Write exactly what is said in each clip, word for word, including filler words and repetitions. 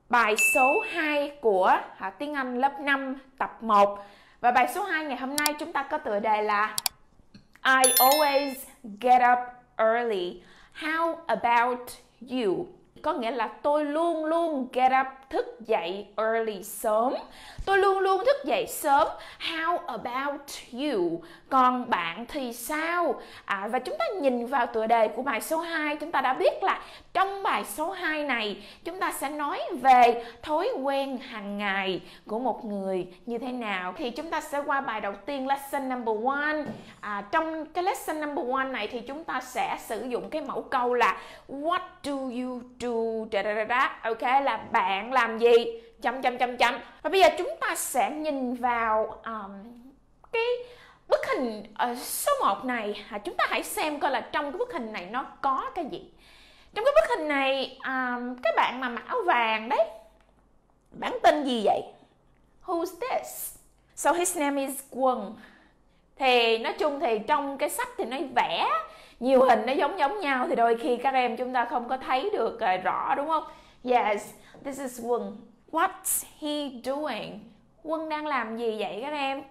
bài số hai của à, tiếng Anh lớp năm tập một. Và bài số hai ngày hôm nay chúng ta có tựa đề là I always get up early. How about you? Có nghĩa là tôi luôn luôn get up, thức dậy early, sớm. Tôi luôn luôn thức dậy sớm. How about you? Còn bạn thì sao? À, và chúng ta nhìn vào tựa đề của bài số hai, chúng ta đã biết là trong bài số hai này chúng ta sẽ nói về thói quen hàng ngày của một người như thế nào. Thì chúng ta sẽ qua bài đầu tiên, lesson number one. À, trong cái lesson number one này thì chúng ta sẽ sử dụng cái mẫu câu là what do you do? Da, da, da, da. Ok, là bạn làm gì? Chấm chấm chấm chấm. Và bây giờ chúng ta sẽ nhìn vào um, cái bức hình uh, số một này. À, chúng ta hãy xem coi là trong cái bức hình này nó có cái gì. Trong cái bức hình này um, cái bạn mà mặc áo vàng đấy, bạn tên gì vậy? Who's this? So his name is Quân. Thì nói chung thì trong cái sách thì nó vẽ nhiều hình nó giống giống nhau, thì đôi khi các em chúng ta không có thấy được uh, rõ, đúng không? Yes, this is Quân. What's he doing? Quân đang làm gì vậy các em?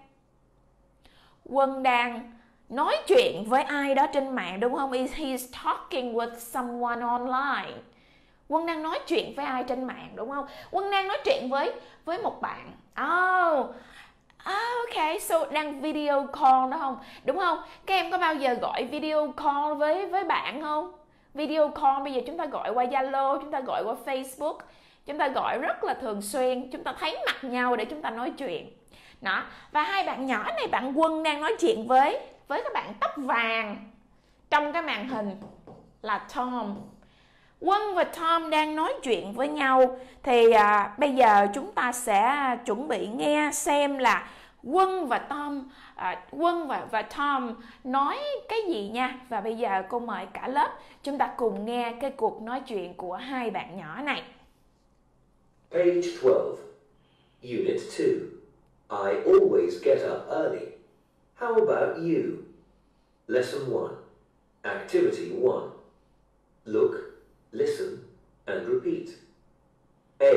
Quân đang nói chuyện với ai đó trên mạng, đúng không? He's talking with someone online. Quân đang nói chuyện với ai trên mạng, đúng không? Quân đang nói chuyện với với một bạn. Oh, ah, ok, so đang video call đó không? Đúng không? Các em có bao giờ gọi video call với với bạn không? Video call bây giờ chúng ta gọi qua Zalo, chúng ta gọi qua Facebook, chúng ta gọi rất là thường xuyên, chúng ta thấy mặt nhau để chúng ta nói chuyện. Đó. Và hai bạn nhỏ này, bạn Quân đang nói chuyện với với các bạn tóc vàng trong cái màn hình là Tom. Quân và Tom đang nói chuyện với nhau. Thì à, bây giờ chúng ta sẽ chuẩn bị nghe xem là Quân và Tom à, Quân và, và Tom nói cái gì nha. Và bây giờ cô mời cả lớp chúng ta cùng nghe cái cuộc nói chuyện của hai bạn nhỏ này. Page twelve, Unit two. I always get up early. How about you? Lesson one. Activity one. Look, listen, and repeat. A.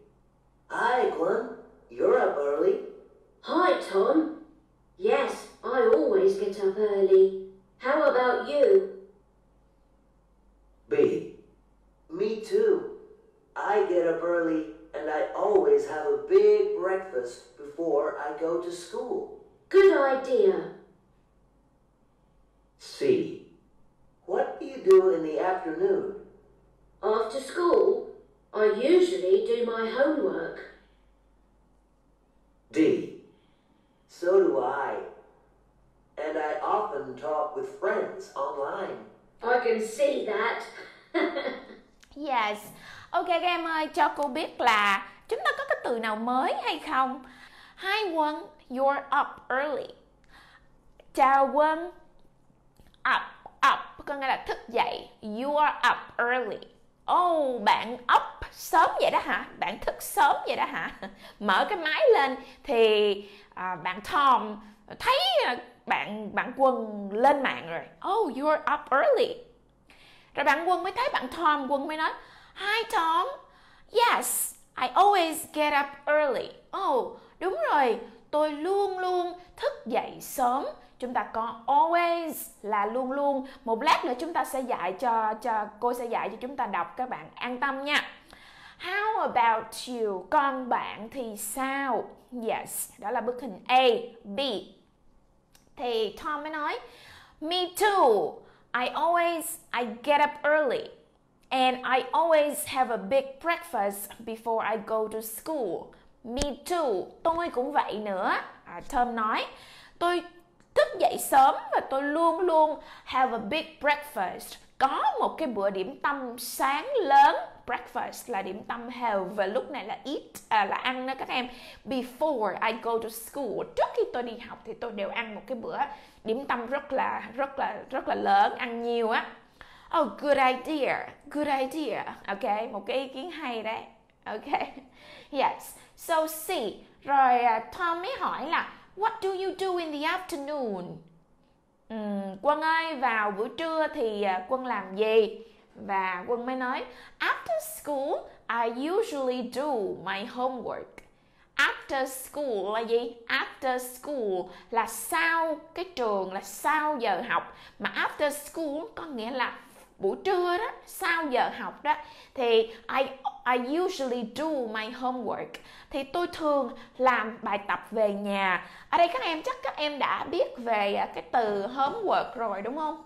Hi, Gwen. You're up early. Hi, Tom. Yes, I always get up early. How about you? B. Me too. I get up early and I always have a big breakfast before I go to school. Good idea. C. What do you do in the afternoon? After school, I usually do my homework. D. So do I. And I often talk with friends online. I can see that. Yes. Ok các em ơi, cho cô biết là chúng ta có cái từ nào mới hay không? Hi Quân, you're up early. Chào Quân. Up, up có nghĩa là thức dậy. You are up early. Oh, bạn up sớm vậy đó hả? Bạn thức sớm vậy đó hả? Mở cái máy lên thì à, bạn Tom thấy bạn bạn Quân lên mạng rồi. Oh, you're up early. Rồi bạn Quân mới thấy bạn Tom, Quân mới nói Hi Tom. Yes, I always get up early. Oh, đúng rồi, tôi luôn luôn thức dậy sớm. Chúng ta có always là luôn luôn. Một lát nữa chúng ta sẽ dạy cho cho cô sẽ dạy cho chúng ta đọc, các bạn an tâm nha. How about you? Còn bạn thì sao? Yes, đó là bức hình A. B. Thì Tom mới nói Me too. I always I get up early. And I always have a big breakfast before I go to school. Me too. Tôi cũng vậy nữa. À, Tom nói tôi thức dậy sớm và tôi luôn luôn have a big breakfast. Có một cái bữa điểm tâm sáng lớn. Breakfast là điểm tâm have và lúc này là eat à, là ăn đó các em. Before I go to school. Trước khi tôi đi học thì tôi đều ăn một cái bữa điểm tâm rất là rất là rất là lớn, ăn nhiều á. Oh, good idea, good idea. Ok, một cái ý kiến hay đấy. Ok, yes. So C. Rồi uh, Tom mới hỏi là what do you do in the afternoon? Uhm, Quân ơi, vào buổi trưa thì uh, Quân làm gì? Và Quân mới nói after school I usually do my homework. After school là gì? After school là sau cái trường, là sau giờ học. Mà after school có nghĩa là buổi trưa đó, sau giờ học đó. Thì I, I usually do my homework. Thì tôi thường làm bài tập về nhà. Ở đây các em chắc các em đã biết về cái từ homework rồi đúng không?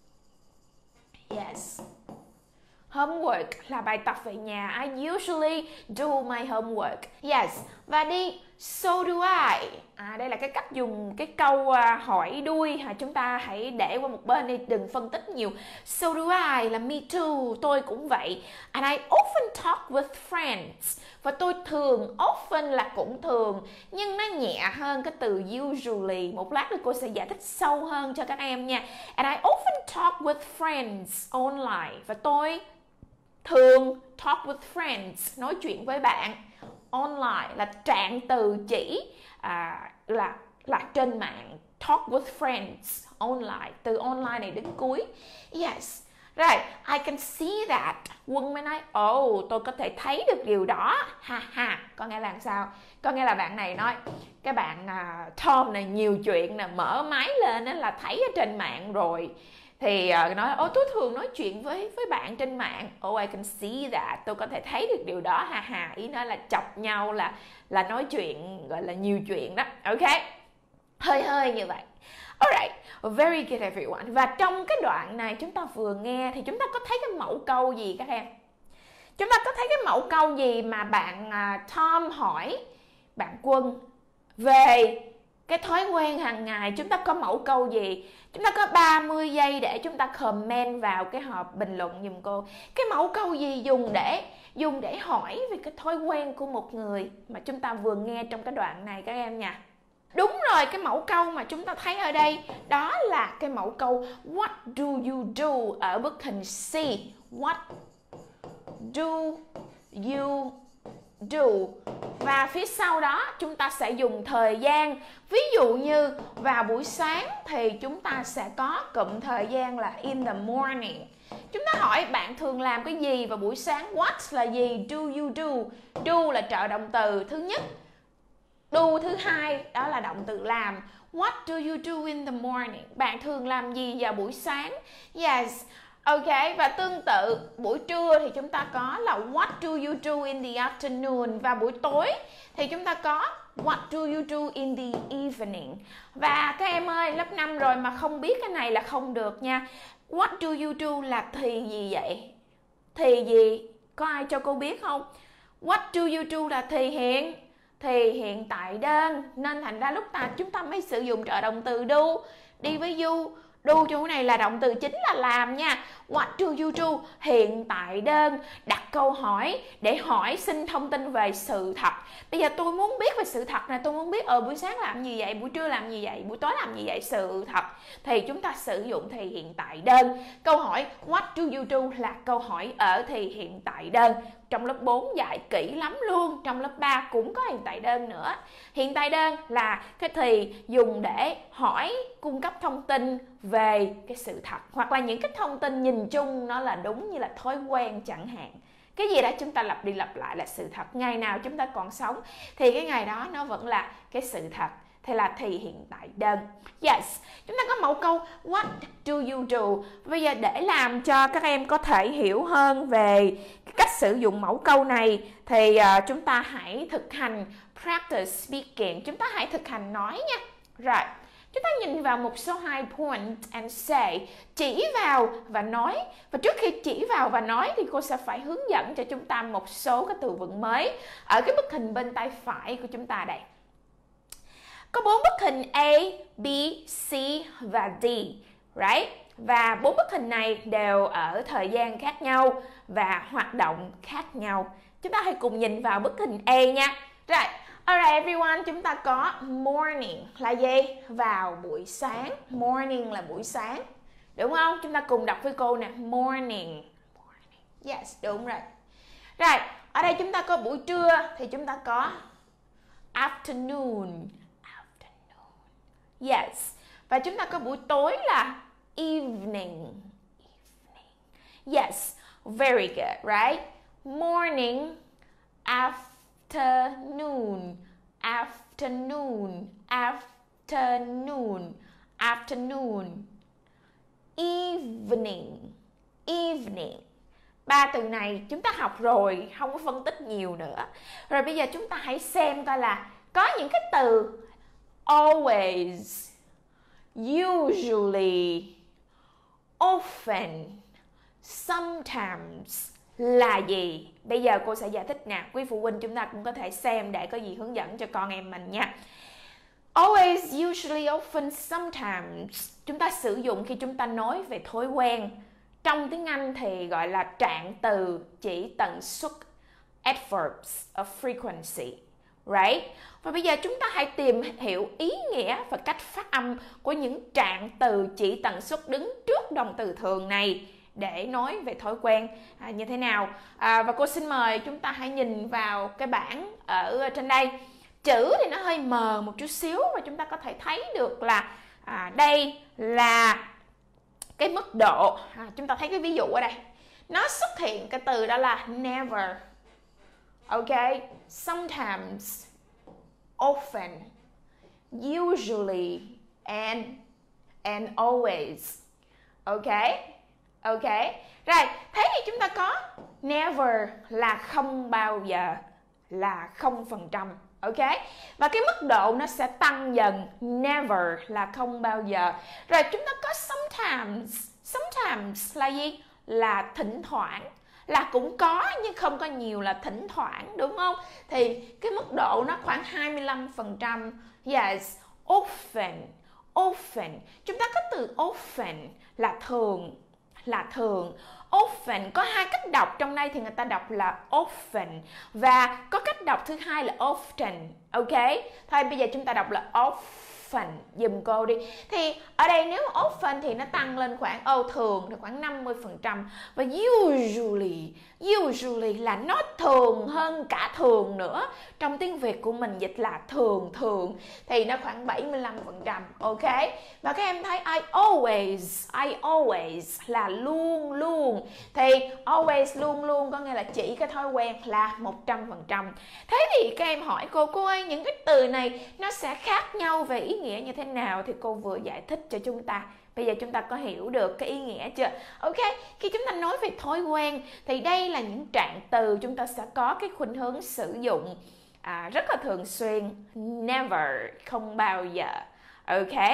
Yes. Homework là bài tập về nhà. I usually do my homework. Yes. Và đi so do I. À, đây là cái cách dùng cái câu uh, hỏi đuôi. À, chúng ta hãy để qua một bên đi, đừng phân tích nhiều. So do I là me too, tôi cũng vậy. And I often talk with friends. Và tôi thường, often là cũng thường, nhưng nó nhẹ hơn cái từ usually. Một lát nữa cô sẽ giải thích sâu hơn cho các em nha. And I often talk with friends online. Và tôi thường talk with friends, nói chuyện với bạn. Online là trạng từ chỉ à, là là trên mạng. Talk with friends online, từ online này đến cuối. Yes. Right, I can see that. Quân mới nói, oh, tôi có thể thấy được điều đó. Ha ha, có nghĩa là sao? Có nghĩa là bạn này nói, cái bạn uh, Tom này nhiều chuyện nè, mở máy lên là thấy ở trên mạng rồi. Thì uh, nói, oh, tôi thường nói chuyện với với bạn trên mạng. Oh, I can see that. Tôi có thể thấy được điều đó. Ha ha, ý nói là chọc nhau, là là nói chuyện, gọi là nhiều chuyện đó. Ok, hơi hơi như vậy. Alright, very good everyone. Và trong cái đoạn này chúng ta vừa nghe thì chúng ta có thấy cái mẫu câu gì các em? Chúng ta có thấy cái mẫu câu gì mà bạn uh, Tom hỏi bạn Quân về cái thói quen hàng ngày? Chúng ta có mẫu câu gì? Chúng ta có ba mươi giây để chúng ta comment vào cái hộp bình luận giùm cô. Cái mẫu câu gì dùng để dùng để hỏi về cái thói quen của một người mà chúng ta vừa nghe trong cái đoạn này các em nha. Đúng rồi, cái mẫu câu mà chúng ta thấy ở đây đó là cái mẫu câu what do you do ở bức hình C. What do you do? Và phía sau đó chúng ta sẽ dùng thời gian. Ví dụ như vào buổi sáng thì chúng ta sẽ có cụm thời gian là in the morning. Chúng ta hỏi bạn thường làm cái gì vào buổi sáng? What là gì? Do you do? Do là trợ động từ thứ nhất. Do thứ hai đó là động từ làm. What do you do in the morning? Bạn thường làm gì vào buổi sáng? Yes. Ok, và tương tự buổi trưa thì chúng ta có là what do you do in the afternoon. Và buổi tối thì chúng ta có what do you do in the evening. Và các em ơi, lớp năm rồi mà không biết cái này là không được nha. What do you do là thì gì vậy? Thì gì? Có ai cho cô biết không? What do you do là thì hiện thì hiện tại đơn, nên thành ra lúc ta chúng ta mới sử dụng trợ động từ do đi với you. Do chỗ này là động từ chính là làm nha. What do you do? Hiện tại đơn. Đặt câu hỏi để hỏi xin thông tin về sự thật. Bây giờ tôi muốn biết về sự thật này. Tôi muốn biết ở buổi sáng làm gì vậy, buổi trưa làm gì vậy, buổi tối làm gì vậy, sự thật. Thì chúng ta sử dụng thì hiện tại đơn. Câu hỏi what do you do là câu hỏi ở thì hiện tại đơn. Trong lớp bốn dạy kỹ lắm luôn. Trong lớp ba cũng có hiện tại đơn nữa. Hiện tại đơn là cái thì dùng để hỏi, cung cấp thông tin về cái sự thật. Hoặc là những cái thông tin nhìn chung nó là đúng, như là thói quen chẳng hạn. Cái gì đó chúng ta lặp đi lặp lại là sự thật. Ngày nào chúng ta còn sống thì cái ngày đó nó vẫn là cái sự thật. Thì là thì hiện tại đơn. Yes, chúng ta có mẫu câu what do you do. Bây giờ để làm cho các em có thể hiểu hơn về cách sử dụng mẫu câu này thì uh, chúng ta hãy thực hành practice speaking. Chúng ta hãy thực hành nói nha. Rồi, chúng ta nhìn vào một số hai point and say. Chỉ vào và nói. Và trước khi chỉ vào và nói thì cô sẽ phải hướng dẫn cho chúng ta một số cái từ vựng mới. Ở cái bức hình bên tay phải của chúng ta đây có bốn bức hình A, B, C và D, right? Và bốn bức hình này đều ở thời gian khác nhau và hoạt động khác nhau. Chúng ta hãy cùng nhìn vào bức hình A nha. Rồi, alright everyone, chúng ta có morning là gì? Vào buổi sáng. Morning là buổi sáng. Đúng không? Chúng ta cùng đọc với cô nè. Morning. Morning. Yes, đúng rồi. Rồi, ở đây chúng ta có buổi trưa thì chúng ta có afternoon. Yes. Và chúng ta có buổi tối là evening. Evening. Yes. Very good, right? morning, afternoon, afternoon, afternoon, afternoon, evening, evening. Ba từ này chúng ta học rồi, không có phân tích nhiều nữa. Rồi bây giờ chúng ta hãy xem coi là có những cái từ always, usually, often, sometimes là gì? Bây giờ cô sẽ giải thích nè. Quý phụ huynh chúng ta cũng có thể xem để có gì hướng dẫn cho con em mình nha. Always, usually, often, sometimes chúng ta sử dụng khi chúng ta nói về thói quen. Trong tiếng Anh thì gọi là trạng từ chỉ tần suất, adverbs of frequency, right? Và bây giờ chúng ta hãy tìm hiểu ý nghĩa và cách phát âm của những trạng từ chỉ tần suất đứng trước động từ thường này để nói về thói quen à, như thế nào. À, và cô xin mời chúng ta hãy nhìn vào cái bảng ở trên đây. Chữ thì nó hơi mờ một chút xíu và chúng ta có thể thấy được là à, đây là cái mức độ. À, chúng ta thấy cái ví dụ ở đây. Nó xuất hiện cái từ đó là never, ok, sometimes, often, usually, and and always, ok, ok. Rồi, thế thì chúng ta có never là không bao giờ, là không phần trăm, ok. Và cái mức độ nó sẽ tăng dần. Never là không bao giờ. Rồi chúng ta có sometimes. Sometimes là gì? Là thỉnh thoảng. Là cũng có nhưng không có nhiều, là thỉnh thoảng, đúng không? Thì cái mức độ nó khoảng hai mươi lăm phần trăm. Yes, often. Often. Chúng ta có từ often là thường, là thường. Often có hai cách đọc, trong đây thì người ta đọc là often và có cách đọc thứ hai là often, ok. Thôi bây giờ chúng ta đọc là often dùm cô đi. Thì ở đây nếu often thì nó tăng lên khoảng ô oh, thường thì khoảng năm mươi phần trăm và usually, usually là nó thường hơn cả thường nữa. Trong tiếng Việt của mình dịch là thường thường thì nó khoảng bảy mươi lăm phần trăm, ok. Và các em thấy I always, I always là luôn luôn. Thì always luôn luôn có nghĩa là chỉ cái thói quen là một trăm phần trăm. Thế thì các em hỏi cô, cô ơi những cái từ này nó sẽ khác nhau về ý nghĩa như thế nào? Thì cô vừa giải thích cho chúng ta. Bây giờ chúng ta có hiểu được cái ý nghĩa chưa? Ok, khi chúng ta nói về thói quen thì đây là những trạng từ chúng ta sẽ có cái khuynh hướng sử dụng à, rất là thường xuyên. Never, không bao giờ. Ok,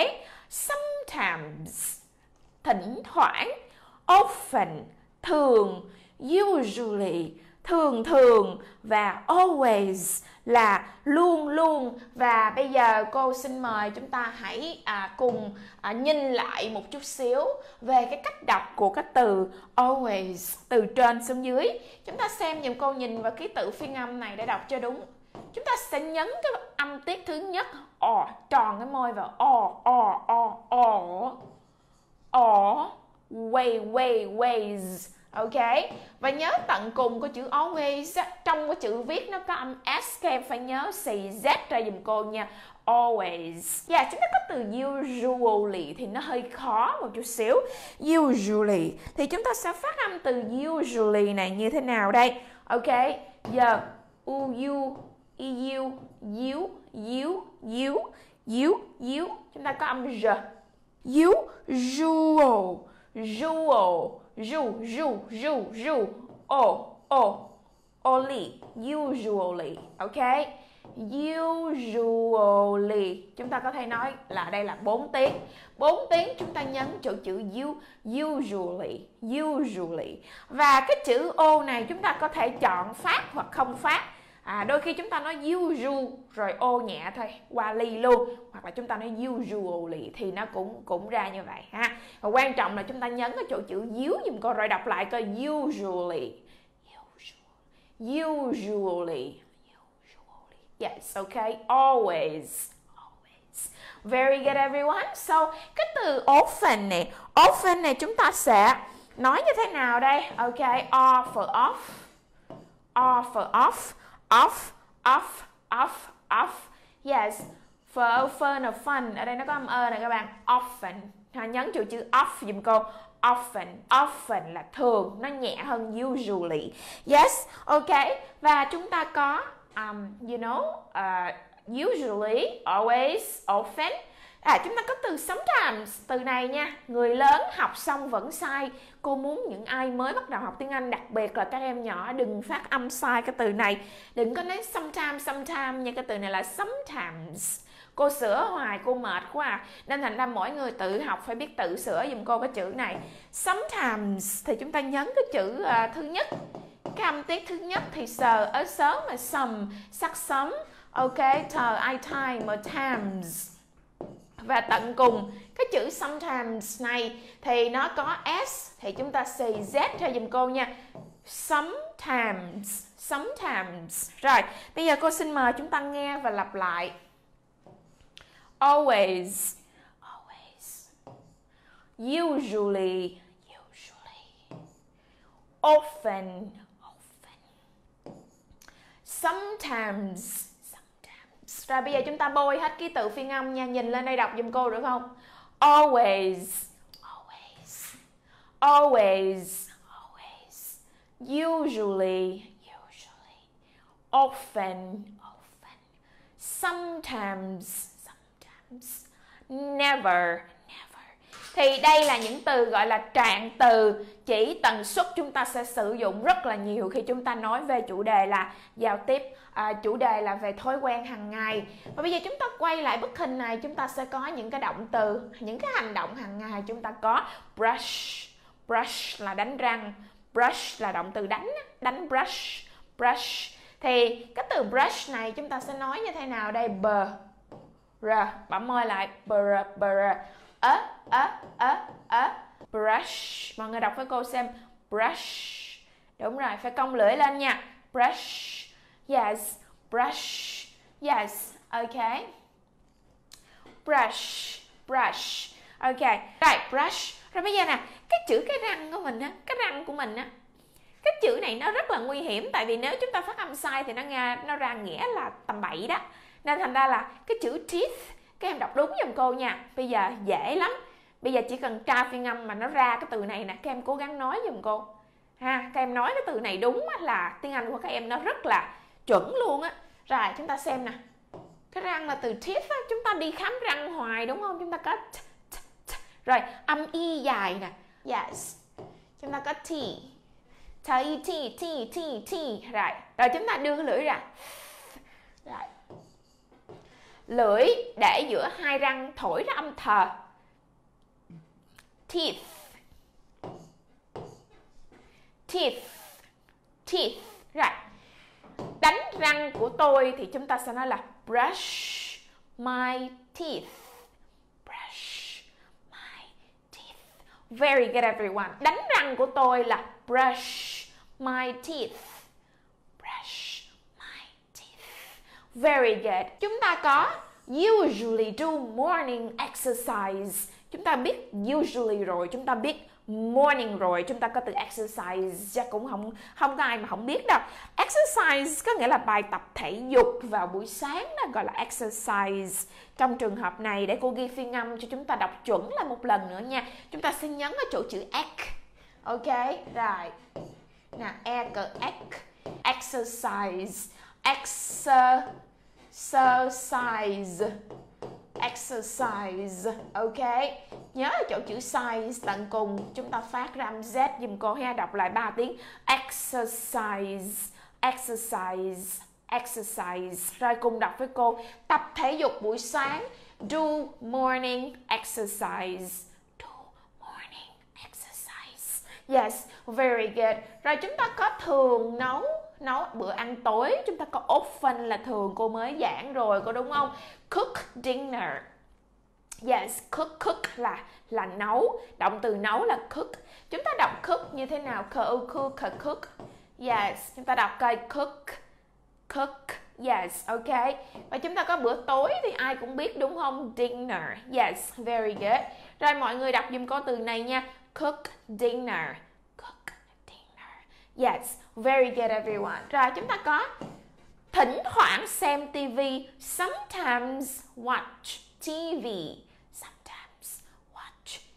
sometimes, thỉnh thoảng, often, thường, usually, thường thường và always là luôn luôn. Và bây giờ cô xin mời chúng ta hãy à, cùng à, nhìn lại một chút xíu về cái cách đọc của cái từ always từ trên xuống dưới. Chúng ta xem dùm cô, nhìn vào ký tự phiên âm này để đọc cho đúng. Chúng ta sẽ nhấn cái âm tiết thứ nhất, o, tròn cái môi vào o, o, o, o, o, way, way, ways. Ok, và nhớ tận cùng của chữ always trong cái chữ viết nó có âm S, các em phải nhớ xì Z ra dùm cô nha. Always. Yeah, chúng ta có từ usually thì nó hơi khó một chút xíu. Usually thì chúng ta sẽ phát âm từ usually này như thế nào đây? Ok, giờ u u i u u u u u u chúng ta có âm r. Usual, usual, Ju, ju, ju, ju, o, o, only, usually, ok? Usually, chúng ta có thể nói là đây là bốn tiếng. bốn tiếng chúng ta nhấn chỗ chữ u, usually, usually. Và cái chữ o này chúng ta có thể chọn phát hoặc không phát. À, đôi khi chúng ta nói usual rồi ô nhẹ thôi, qua ly luôn, hoặc là chúng ta nói usually thì nó cũng cũng ra như vậy ha. Và quan trọng là chúng ta nhấn ở chỗ chữ u dùm cô rồi đọc lại coi usually, usually, usually, yes, okay, always, always. Very good everyone. So cái từ often này, often này chúng ta sẽ nói như thế nào đây? Okay, o for off, o for off. Off, off, off, off. Yes, for fun of fun. Ở đây nó có âm ơ này các bạn. Often, Ha, nhấn vào chữ off giùm cô. Often, often là thường, nó nhẹ hơn usually. Yes, ok. Và chúng ta có um, you know, uh, usually, always, often. À, chúng ta có từ sometimes. Từ này nha, người lớn học xong vẫn sai. Cô muốn những ai mới bắt đầu học tiếng Anh, đặc biệt là các em nhỏ, đừng phát âm sai cái từ này. Đừng có nói sometimes, sometimes nha. Cái từ này là sometimes. Cô sửa hoài cô mệt quá à. Nên thành ra mỗi người tự học phải biết tự sửa giùm cô cái chữ này. Sometimes thì chúng ta nhấn cái chữ uh, thứ nhất. Cái âm tiết thứ nhất thì sờ ở sớm mà some, sắc sớm. Ok, tờ, I, time, times. Và tận cùng cái chữ sometimes này thì nó có S, thì chúng ta xì Z cho dùm cô nha. Sometimes, sometimes. Rồi, bây giờ cô xin mời chúng ta nghe và lặp lại. Always, always. Usually, usually. Often, often. Sometimes. Rồi bây giờ chúng ta bôi hết ký tự phiên âm nha. Nhìn lên đây đọc giùm cô được không? Always, always. Always, always. Usually, usually. Often, often. Sometimes, sometimes. Never, never. Thì đây là những từ gọi là trạng từ, chỉ tần suất chúng ta sẽ sử dụng rất là nhiều khi chúng ta nói về chủ đề là giao tiếp. À, chủ đề là về thói quen hàng ngày. Và bây giờ chúng ta quay lại bức hình này, chúng ta sẽ có những cái động từ, những cái hành động hàng ngày. Chúng ta có brush, brush là đánh răng, brush là động từ đánh, đánh brush, brush. Thì cái từ brush này chúng ta sẽ nói như thế nào đây? B, r, bấm môi lại, b, r, b, r, ớ, ớ, ớ, ớ, brush. Mọi người đọc với cô xem, brush. Đúng rồi, phải cong lưỡi lên nha, brush. Yes, brush. Yes, okay. Brush, brush. Okay, rồi, brush. Rồi bây giờ nè, cái chữ cái răng của mình á, cái răng của mình á, cái chữ này nó rất là nguy hiểm. Tại vì nếu chúng ta phát âm sai thì nó nghe nó ra nghĩa là tầm bậy đó. Nên thành ra là cái chữ teeth, các em đọc đúng giùm cô nha. Bây giờ dễ lắm. Bây giờ chỉ cần tra phiên âm mà nó ra cái từ này nè, các em cố gắng nói giùm cô ha. Các em nói cái từ này đúng là tiếng Anh của các em nó rất là chuẩn luôn á. Rồi chúng ta xem nè, cái răng là từ teeth á, chúng ta đi khám răng hoài đúng không? Chúng ta có t, t, t. Rồi âm y dài nè, yes, chúng ta có t, t, t, t, t, t. Rồi, rồi chúng ta đưa cái lưỡi ra. Rồi, lưỡi để giữa hai răng thổi ra âm thờ. Teeth, teeth, teeth. Rồi, đánh răng của tôi thì chúng ta sẽ nói là brush my teeth. Brush my teeth. Very good everyone. Đánh răng của tôi là brush my teeth. Brush my teeth. Very good. Chúng ta có usually do morning exercise. Chúng ta biết usually rồi, chúng ta biết morning rồi, chúng ta có từ exercise, chắc cũng không không có ai mà không biết đâu. Exercise có nghĩa là bài tập thể dục vào buổi sáng, đó gọi là exercise. Trong trường hợp này, để cô ghi phiên âm cho chúng ta đọc chuẩn lại một lần nữa nha. Chúng ta sẽ nhấn ở chỗ chữ ec. Ok, rồi. Nè, e cờ ec, exercise, exercise, exercise. Ok, nhớ ở chỗ chữ size tận cùng chúng ta phát ra âm Z dùm cô ha. Đọc lại ba tiếng exercise, exercise, exercise. Rồi cùng đọc với cô, tập thể dục buổi sáng, do morning exercise, do morning exercise. Yes, very good. Rồi chúng ta có thường nấu, nấu bữa ăn tối. Chúng ta có often là thường, cô mới giảng rồi, có đúng không? Cook dinner. Yes, cook, cook là là nấu. Động từ nấu là cook. Chúng ta đọc cook như thế nào? Cook, cook. Yes, chúng ta đọc coi cook, cook. Yes, ok. Và chúng ta có bữa tối thì ai cũng biết đúng không? Dinner. Yes, very good. Rồi mọi người đọc dùm cô từ này nha. Cook dinner. Cook dinner. Yes, very good everyone. Rồi chúng ta có thỉnh thoảng xem ti vi. Sometimes watch ti vi. Sometimes watch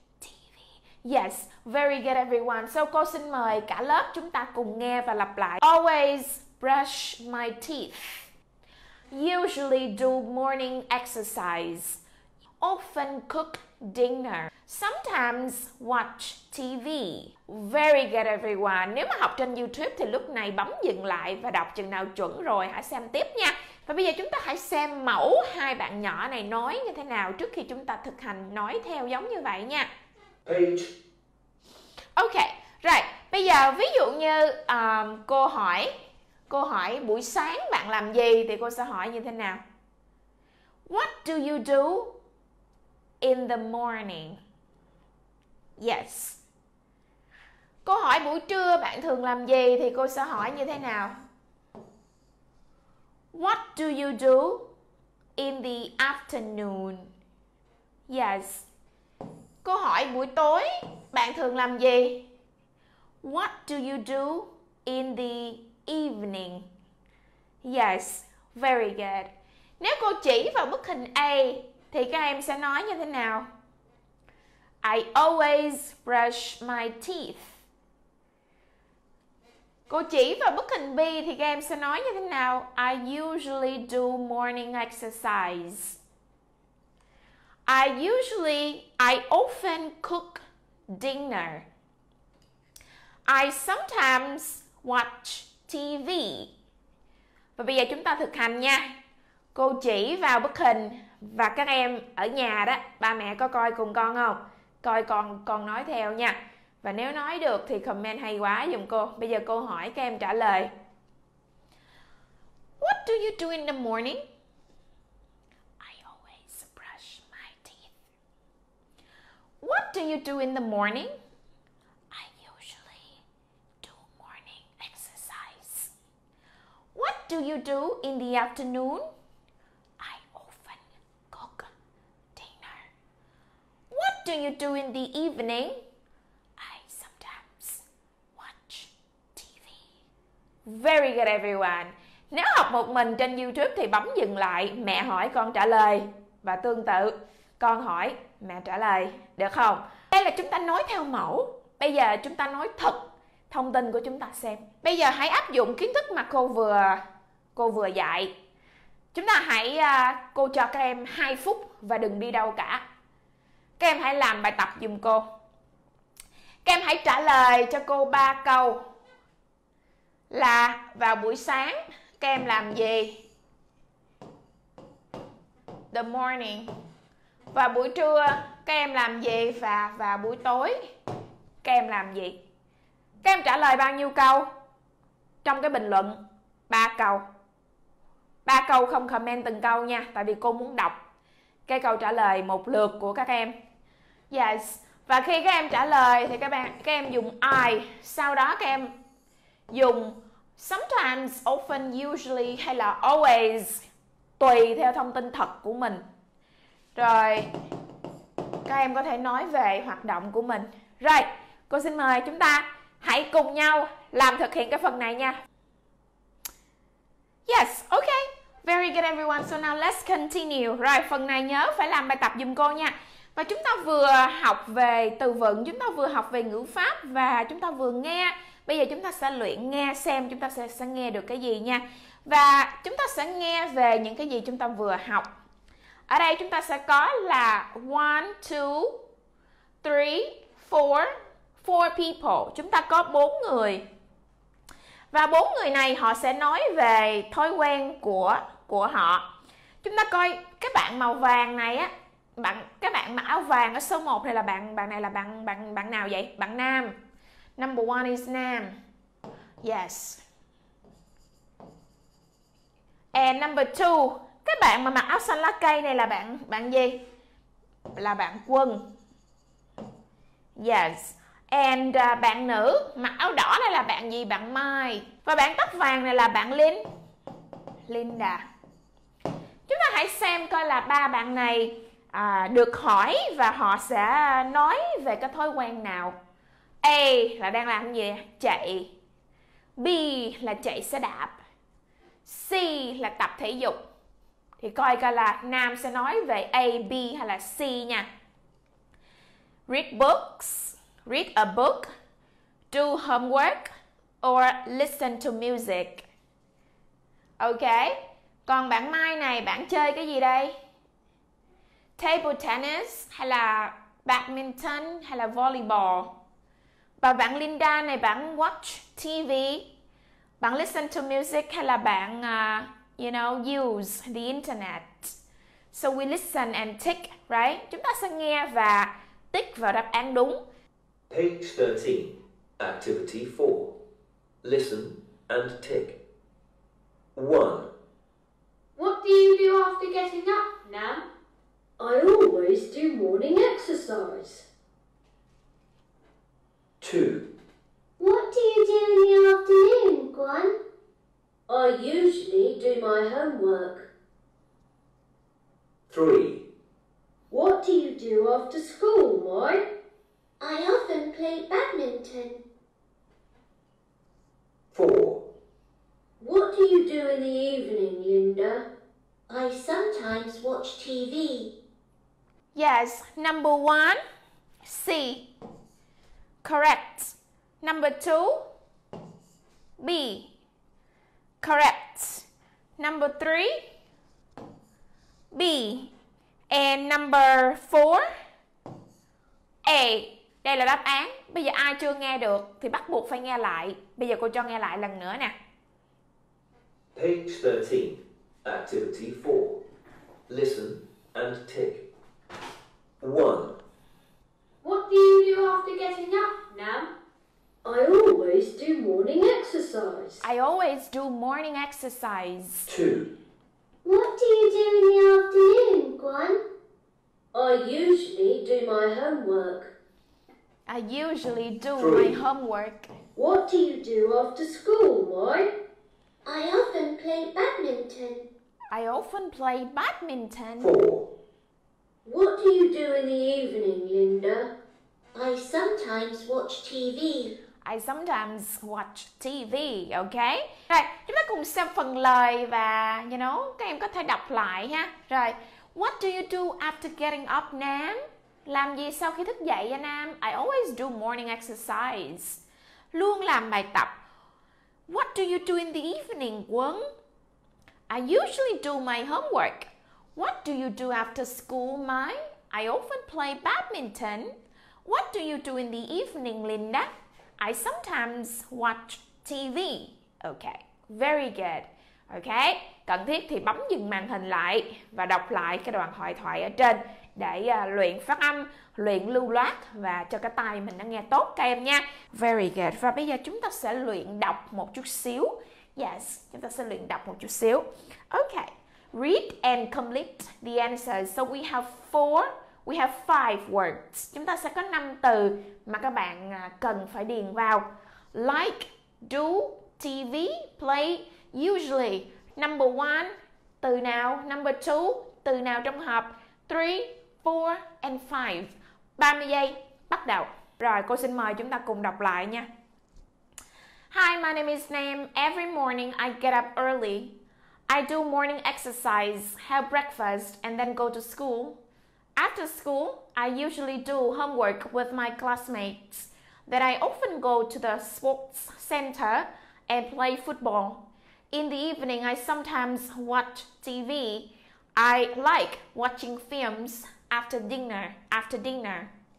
Yes, very good everyone. So cô xin mời cả lớp chúng ta cùng nghe và lặp lại. Always brush my teeth. Usually do morning exercise. Often cook dinner. Sometimes watch ti vi. Very good everyone. Nếu mà học trên YouTube thì lúc này bấm dừng lại và đọc chừng nào chuẩn rồi hãy xem tiếp nha. Và bây giờ chúng ta hãy xem mẫu hai bạn nhỏ này nói như thế nào trước khi chúng ta thực hành nói theo giống như vậy nha. Page. Ok, rồi, bây giờ ví dụ như um, cô hỏi Cô hỏi buổi sáng bạn làm gì thì cô sẽ hỏi như thế nào? What do you do in the morning? Yes. Cô hỏi buổi trưa bạn thường làm gì thì cô sẽ hỏi như thế nào? What do you do in the afternoon? Yes. Cô hỏi buổi tối bạn thường làm gì? What do you do in the evening? Yes, very good. Nếu cô chỉ vào bức hình A thì các em sẽ nói như thế nào? I always brush my teeth. Cô chỉ vào bức hình B thì các em sẽ nói như thế nào? I usually do morning exercise. I usually, I often cook dinner. I sometimes watch ti vi. Và bây giờ chúng ta thực hành nha. Cô chỉ vào bức hình và các em ở nhà đó, ba mẹ có coi cùng con không? Coi con con nói theo nha. Và nếu nói được thì comment hay quá giùm cô. Bây giờ cô hỏi các em trả lời. What do you do in the morning? I always brush my teeth. What do you do in the morning? I usually do morning exercise. What do you do in the afternoon? I often cook dinner. What do you do in the evening? I sometimes watch ti vi. Very good everyone. Nếu học một mình trên YouTube thì bấm dừng lại, mẹ hỏi con trả lời. Và tương tự, con hỏi, mẹ trả lời. Được không? Đây là chúng ta nói theo mẫu. Bây giờ chúng ta nói thật thông tin của chúng ta xem. Bây giờ hãy áp dụng kiến thức mà cô vừa cô vừa dạy. Chúng ta hãy, cô cho các em hai phút và đừng đi đâu cả. Các em hãy làm bài tập giùm cô. Các em hãy trả lời cho cô ba câu. Là vào buổi sáng các em làm gì? The morning. Và buổi trưa các em làm gì? Và vào buổi tối các em làm gì? Các em trả lời bao nhiêu câu? Trong cái bình luận ba câu. ba câu không comment từng câu nha, tại vì cô muốn đọc cái câu trả lời một lượt của các em. Yes. Và khi các em trả lời thì các bạn các em dùng I, sau đó các em dùng sometimes, often, usually hay là always tùy theo thông tin thật của mình. Rồi các em có thể nói về hoạt động của mình. Rồi, cô xin mời chúng ta hãy cùng nhau làm thực hiện cái phần này nha. Yes, okay. Very good everyone. So now let's continue. Rồi, phần này nhớ phải làm bài tập giùm cô nha. Và chúng ta vừa học về từ vựng, chúng ta vừa học về ngữ pháp và chúng ta vừa nghe. Bây giờ chúng ta sẽ luyện nghe xem chúng ta sẽ, sẽ nghe được cái gì nha. Và chúng ta sẽ nghe về những cái gì chúng ta vừa học. Ở đây chúng ta sẽ có là one, two, three, four, four people. Chúng ta có bốn người. Và bốn người này họ sẽ nói về thói quen của của họ. Chúng ta coi cái bạn màu vàng này á, bạn các bạn mặc áo vàng ở số một này là bạn bạn này là bạn bạn bạn nào vậy? Bạn nam. Number one is nam. Yes. And number two, cái bạn mà mặc áo xanh lá cây này là bạn bạn gì? Là bạn Quân. Yes. And uh, bạn nữ mặc áo đỏ này là bạn gì? Bạn Mai. Và bạn tóc vàng này là bạn Linh. Linda. Chúng ta hãy xem coi là ba bạn này à, được hỏi và họ sẽ nói về cái thói quen nào. A là đang làm gì? Chạy. B là chạy xe đạp. C là tập thể dục. Thì coi coi là nam sẽ nói về A, B hay là C nha. Read books. Read a book, do homework, or listen to music. Ok. Còn bạn Mai này, bạn chơi cái gì đây? Table tennis hay là badminton hay là volleyball? Và bạn Linda này, bạn watch ti vi, bạn listen to music hay là bạn uh, you know, use the internet? So we listen and tick, right? Chúng ta sẽ nghe và tick vào đáp án đúng. Page thirteen, Activity four. Listen and tick. one. What do you do after getting up, Nam? I always do morning exercise. two. What do you do in the afternoon, Guan? I usually do my homework. three. What do you do after school, Mai? I often play badminton. four. What do you do in the evening, Linda? I sometimes watch T V. Yes, number one, C. Correct. Number two, B. Correct. Number three, B. And number four, A. Đây là đáp án. Bây giờ ai chưa nghe được thì bắt buộc phải nghe lại. Bây giờ cô cho nghe lại lần nữa nè. Page thirteen, Activity four. Listen and tick. one. What do you do after getting up, Nam? I always do morning exercise. I always do morning exercise. two. What do you do in the afternoon, Guan? I usually do my homework. I usually do Three. my homework. What do you do after school, Mai? I often play badminton. I often play badminton. four. What do you do in the evening, Linda? I sometimes watch T V. I sometimes watch ti vi, ok? Rồi, chúng ta cùng xem phần lời và, you know, các em có thể đọc lại ha. Rồi, what do you do after getting up, Nam? Làm gì sau khi thức dậy vậy, Nam? I always do morning exercise. Luôn làm bài tập. What do you do in the evening, Quân? I usually do my homework. What do you do after school, Mai? I often play badminton. What do you do in the evening, Linda? I sometimes watch ti vi. Okay, very good. Okay, cần thiết thì bấm dừng màn hình lại và đọc lại cái đoạn hội thoại ở trên để uh, luyện phát âm, luyện lưu loát và cho cái tai mình nó nghe tốt các em nha. Very good. Và bây giờ chúng ta sẽ luyện đọc một chút xíu. Yes, chúng ta sẽ luyện đọc một chút xíu. Okay, read and complete the answers. So we have four. We have five words. Chúng ta sẽ có năm từ mà các bạn cần phải điền vào. Like, do, ti vi, play, usually. Number one, từ nào? Number two, từ nào trong hộp? Three, four, and five. ba mươi giây, bắt đầu. Rồi, cô xin mời chúng ta cùng đọc lại nha. Hi, my name is Nam. Every morning I get up early. I do morning exercise, have breakfast, and then go to school. After school, I usually do homework with my classmates. Then I often go to the sports center and play football. In the evening, I sometimes watch ti vi. I like watching films after dinner. After dinner.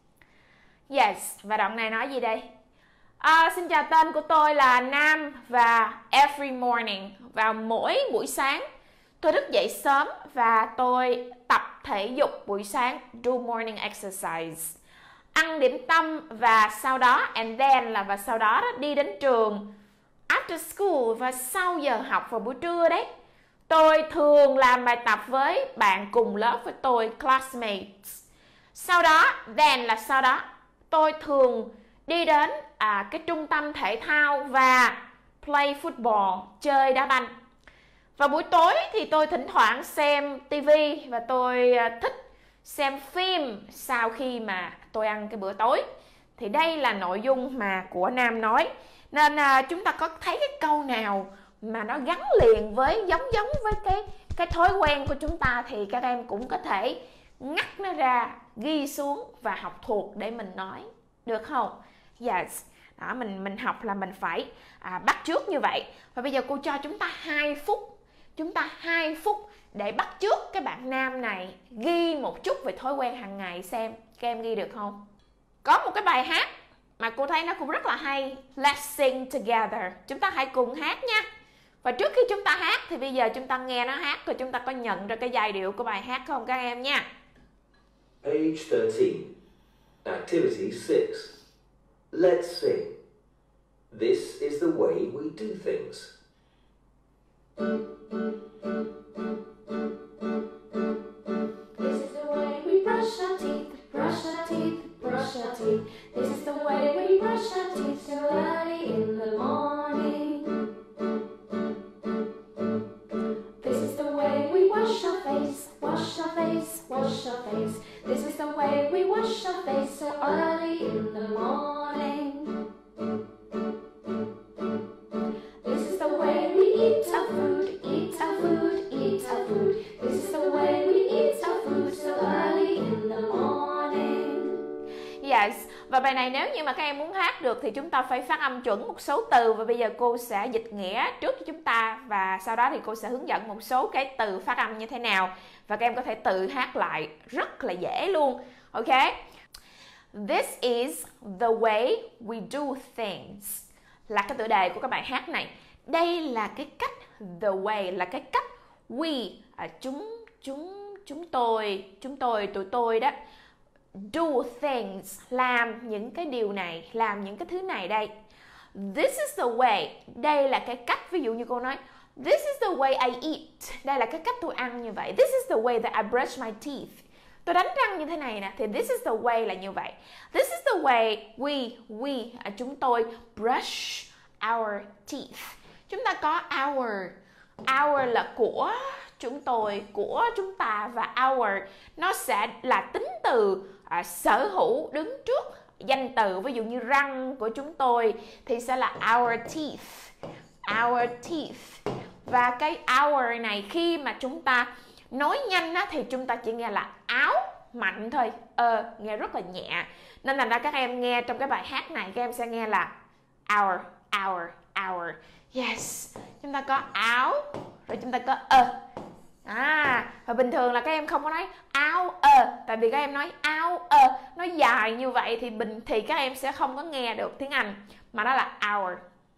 Yes, và đoạn này nói gì đây? À, xin chào, tên của tôi là Nam và every morning, vào mỗi buổi sáng, tôi thức dậy sớm và tôi tập thể dục buổi sáng, do morning exercise. Ăn điểm tâm và sau đó, and then là và sau đó, đó đi đến trường. After school và sau giờ học vào buổi trưa đấy. Tôi thường làm bài tập với bạn cùng lớp với tôi, classmates. Sau đó, then là sau đó, tôi thường đi đến à, cái trung tâm thể thao và play football, chơi đá banh. Vào buổi tối thì tôi thỉnh thoảng xem ti vi và tôi à, thích xem phim sau khi mà tôi ăn cái bữa tối. Thì đây là nội dung mà của Nam nói. Nên à, chúng ta có thấy cái câu nào mà nó gắn liền với giống giống với cái cái thói quen của chúng ta thì các em cũng có thể ngắt nó ra, ghi xuống và học thuộc để mình nói. Được không? Yes. Đó, mình mình học là mình phải à, bắt chước như vậy. Và bây giờ cô cho chúng ta hai phút. Chúng ta hai phút để bắt chước cái bạn nam này ghi một chút về thói quen hàng ngày xem các em ghi được không? Có một cái bài hát mà cô thấy nó cũng rất là hay. Let's sing together. Chúng ta hãy cùng hát nha. Và trước khi chúng ta hát thì bây giờ chúng ta nghe nó hát rồi chúng ta có nhận ra cái giai điệu của bài hát không các em nha. Page thirteen. Activity six. Let's sing. This is the way we do things. This is the way we brush our teeth, brush our teeth, brush our teeth. This is the way we brush our teeth so early in the morning. This is the way we wash our face, wash our face, wash our face. This is the way we wash our face so early in the morning. This is the way we eat our food, eat our food, eat our food. This is the way we eat our food so early in the morning. Yes, và bài này nếu như mà các em muốn hát được thì chúng ta phải phát âm chuẩn một số từ. Và bây giờ cô sẽ dịch nghĩa trước cho chúng ta. Và sau đó thì cô sẽ hướng dẫn một số cái từ phát âm như thế nào. Và các em có thể tự hát lại rất là dễ luôn. Ok? This is the way we do things. Là cái tựa đề của cái bài hát này. Đây là cái cách, the way là cái cách, we à, chúng chúng chúng tôi, chúng tôi tụi tôi đó. Do things, làm những cái điều này, làm những cái thứ này đây. This is the way, đây là cái cách, ví dụ như cô nói this is the way I eat, đây là cái cách tôi ăn như vậy. This is the way that I brush my teeth, tôi đánh răng như thế này nè, thì this is the way là như vậy. This is the way we, we à, chúng tôi brush our teeth. Chúng ta có our, our là của chúng tôi, của chúng ta, và our nó sẽ là tính từ à, sở hữu đứng trước danh từ. Ví dụ như răng của chúng tôi thì sẽ là our teeth, our teeth. Và cái our này khi mà chúng ta nói nhanh á, thì chúng ta chỉ nghe là áo mạnh thôi, ờ, nghe rất là nhẹ. Nên thành ra các em nghe trong cái bài hát này các em sẽ nghe là our, our, our. Yes, chúng ta có áo, rồi chúng ta có ơ. À, và bình thường là các em không có nói áo ơ, tại vì các em nói áo ơ, nó dài như vậy thì bình thì các em sẽ không có nghe được tiếng Anh, mà nó là our.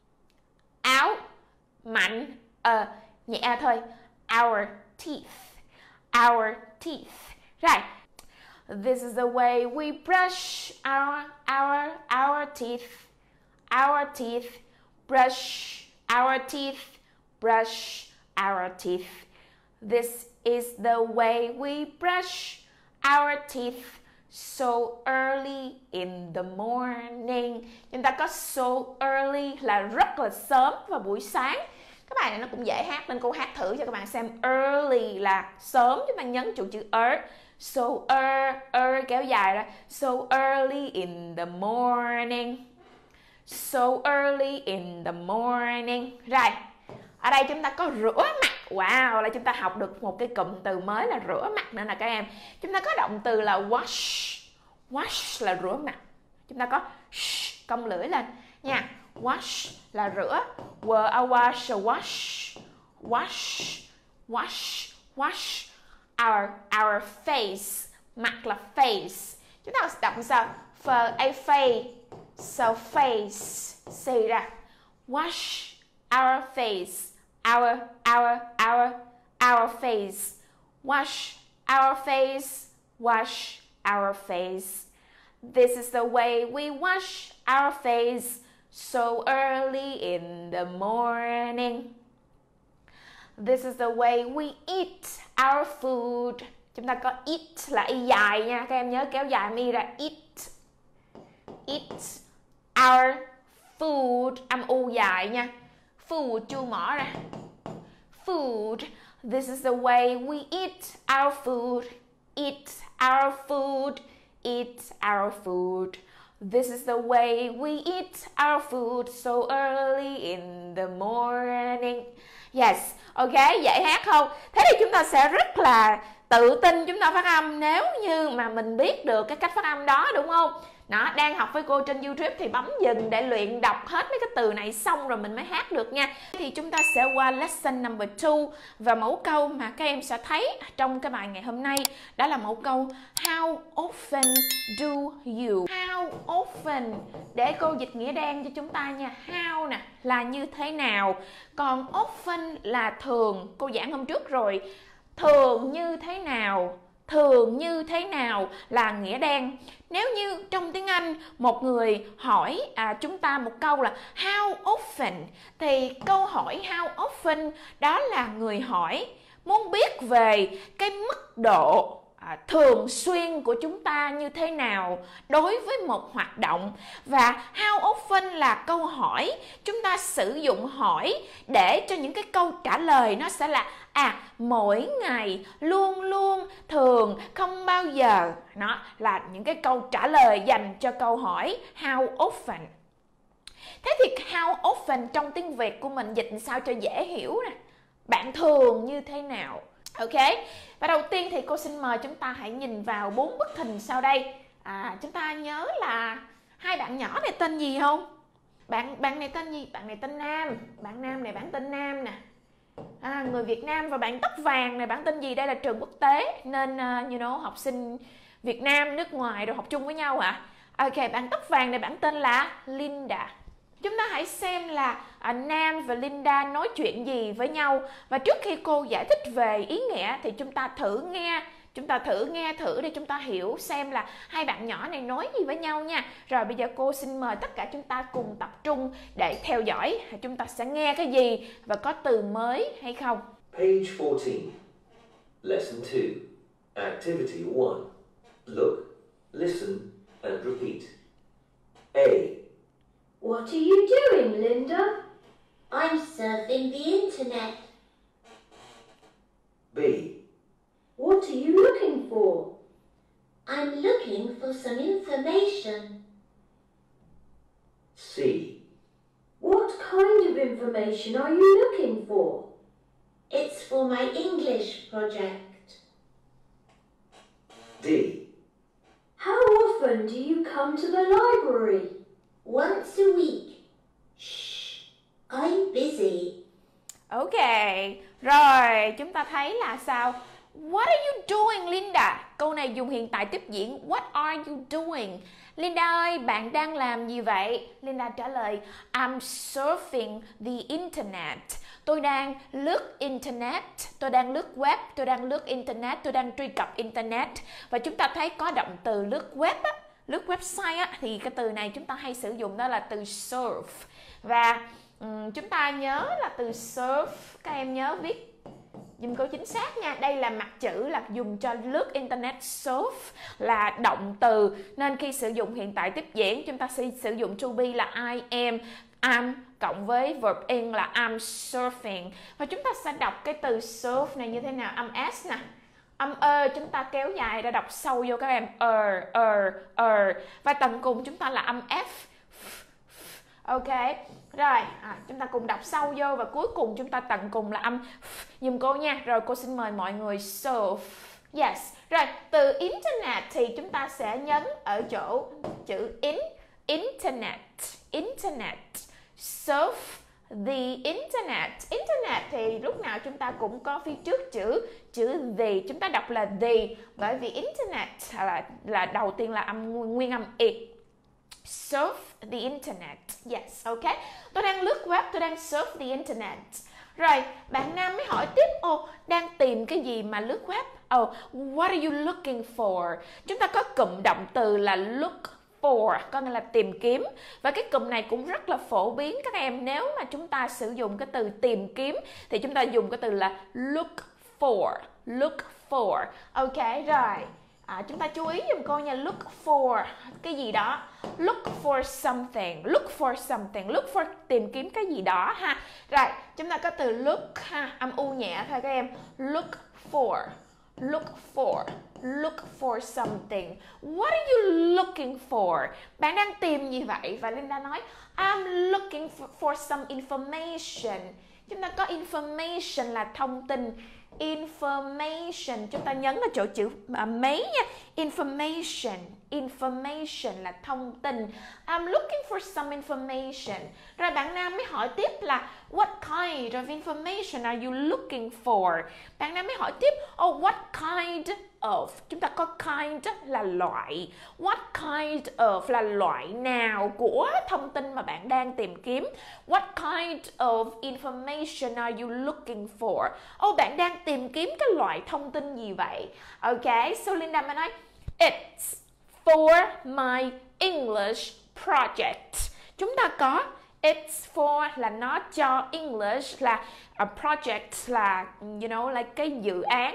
Áo, mạnh, ơ, nhẹ thôi. Our teeth, our teeth. Right. This is the way we brush our, our, our teeth, our teeth, brush our teeth, brush our teeth. This is the way we brush our teeth so early in the morning. Chúng ta có so early là rất là sớm vào buổi sáng. Cái bài này nó cũng dễ hát nên cô hát thử cho các bạn xem. Early là sớm, chúng ta nhấn chuột chữ er. So er, er kéo dài ra. So early in the morning. So early in the morning. Rồi, ở đây chúng ta có rửa mặt. Wow, là chúng ta học được một cái cụm từ mới là rửa mặt nữa nè các em. Chúng ta có động từ là wash. Wash là rửa mặt. Chúng ta có sh, cong lưỡi lên nha. Wash là rửa. Were I wash, a wash. Wash, wash, wash. Our, our face. Mặt là face. Chúng ta đọc sao? For a face. So face. Xì ra. Wash our face. Our, our, our, our face. Wash our face. Wash our face. This is the way we wash our face so early in the morning. This is the way we eat our food. Chúng ta có eat là y dài nha. Các em nhớ kéo dài mi ra. Eat. Eat our food. Âm u dài nha. Food chu mỏ ra. Food. This is the way we eat our food. Eat our food. Eat our food. This is the way we eat our food so early in the morning. Yes, ok, dễ hát không? Thế thì chúng ta sẽ rất là tự tin chúng ta phát âm nếu như mà mình biết được cái cách phát âm đó, đúng không? Đó, đang học với cô trên YouTube thì bấm dừng để luyện đọc hết mấy cái từ này xong rồi mình mới hát được nha. Thì chúng ta sẽ qua lesson number two, và mẫu câu mà các em sẽ thấy trong cái bài ngày hôm nay đó là mẫu câu How often do you? How often, để cô dịch nghĩa đen cho chúng ta nha. How nè là như thế nào, còn often là thường. Cô giảng hôm trước rồi, thường như thế nào, thường như thế nào là nghĩa đen. Nếu như trong tiếng Anh một người hỏi à, chúng ta một câu là how often, thì câu hỏi how often đó là người hỏi muốn biết về cái mức độ à, thường xuyên của chúng ta như thế nào đối với một hoạt động. Và how often là câu hỏi, chúng ta sử dụng hỏi để cho những cái câu trả lời nó sẽ là à mỗi ngày, luôn luôn, thường, không bao giờ. Nó là những cái câu trả lời dành cho câu hỏi how often. Thế thì how often trong tiếng Việt của mình dịch sao cho dễ hiểu nè. Bạn thường như thế nào? Ok. Và đầu tiên thì cô xin mời chúng ta hãy nhìn vào bốn bức hình sau đây. À, chúng ta nhớ là hai bạn nhỏ này tên gì không? Bạn bạn này tên gì? Bạn này tên Nam. Bạn Nam này bạn tên Nam nè. À, người Việt Nam. Và bạn tóc vàng này bạn tên gì? Đây là trường quốc tế nên uh, you know, học sinh Việt Nam, nước ngoài đều học chung với nhau ạ. À? Ok, bạn tóc vàng này bạn tên là Linda. Chúng ta hãy xem là à, Nam và Linda nói chuyện gì với nhau. Và trước khi cô giải thích về ý nghĩa thì chúng ta thử nghe, chúng ta thử nghe thử để chúng ta hiểu xem là hai bạn nhỏ này nói gì với nhau nha. Rồi bây giờ cô xin mời tất cả chúng ta cùng tập trung để theo dõi chúng ta sẽ nghe cái gì và có từ mới hay không. Page fourteen. Lesson two. Activity one. Look, listen and repeat. A. What are you doing, Linda? I'm surfing the internet. B. What are you looking for? I'm looking for some information. C. What kind of information are you looking for? It's for my English project. D. How often do you come to the library? Once a week. Shh, I'm busy. Ok, rồi chúng ta thấy là sao? What are you doing, Linda? Câu này dùng hiện tại tiếp diễn. What are you doing? Linda ơi, bạn đang làm gì vậy? Linda trả lời, I'm surfing the internet. Tôi đang lướt internet, tôi đang lướt web, tôi đang lướt internet, tôi đang truy cập internet. Và chúng ta thấy có động từ lướt web á, lướt website á, thì cái từ này chúng ta hay sử dụng đó là từ surf. Và um, chúng ta nhớ là từ surf, các em nhớ viết dùm câu chính xác nha. Đây là mặt chữ là dùng cho lướt internet. Surf là động từ, nên khi sử dụng hiện tại tiếp diễn chúng ta sẽ sử dụng to be là I am, am cộng với verb in là I'm surfing. Và chúng ta sẽ đọc cái từ surf này như thế nào? Âm s nè, âm ơ chúng ta kéo dài ra đọc sâu vô các em. Er, er, er. Và tận cùng chúng ta là âm f. Ok. Rồi, à, chúng ta cùng đọc sâu vô và cuối cùng chúng ta tận cùng là âm dùm cô nha. Rồi cô xin mời mọi người surf. Yes. Rồi, từ internet thì chúng ta sẽ nhấn ở chỗ chữ in, internet, internet. Surf the internet. Internet thì lúc nào chúng ta cũng có phía trước chữ chữ the, chúng ta đọc là the, bởi vì internet là là đầu tiên là âm nguyên âm i. Surf the internet. Yes, ok. Tôi đang lướt web, tôi đang surf the internet. Rồi, bạn Nam mới hỏi tiếp, ồ, oh, đang tìm cái gì mà lướt web? Oh, what are you looking for? Chúng ta có cụm động từ là look for, có nghĩa là tìm kiếm. Và cái cụm này cũng rất là phổ biến các em. Nếu mà chúng ta sử dụng cái từ tìm kiếm thì chúng ta dùng cái từ là look for, look for. Ok, rồi. À, chúng ta chú ý giùm cô nha, look for cái gì đó, look for something, look for something, look for tìm kiếm cái gì đó ha. Rồi, chúng ta có từ look ha, âm u nhẹ thôi các em. Look for, look for, look for something. What are you looking for? Bạn đang tìm gì vậy? Và Linda nói, I'm looking for, for some information. Chúng ta có information là thông tin. Information, chúng ta nhấn vào chỗ chữ uh, mấy nha. Information, Information là thông tin. I'm looking for some information. Rồi bạn nam mới hỏi tiếp là what kind of information are you looking for? Bạn nam mới hỏi tiếp, oh, what kind of. Chúng ta có kind là loại. What kind of là loại nào của thông tin mà bạn đang tìm kiếm. What kind of information are you looking for? Oh, bạn đang tìm kiếm cái loại thông tin gì vậy? Ok, so Linda mới nói, it's for my English project. Chúng ta có it's for là nó cho, English là a project là you know like cái dự án.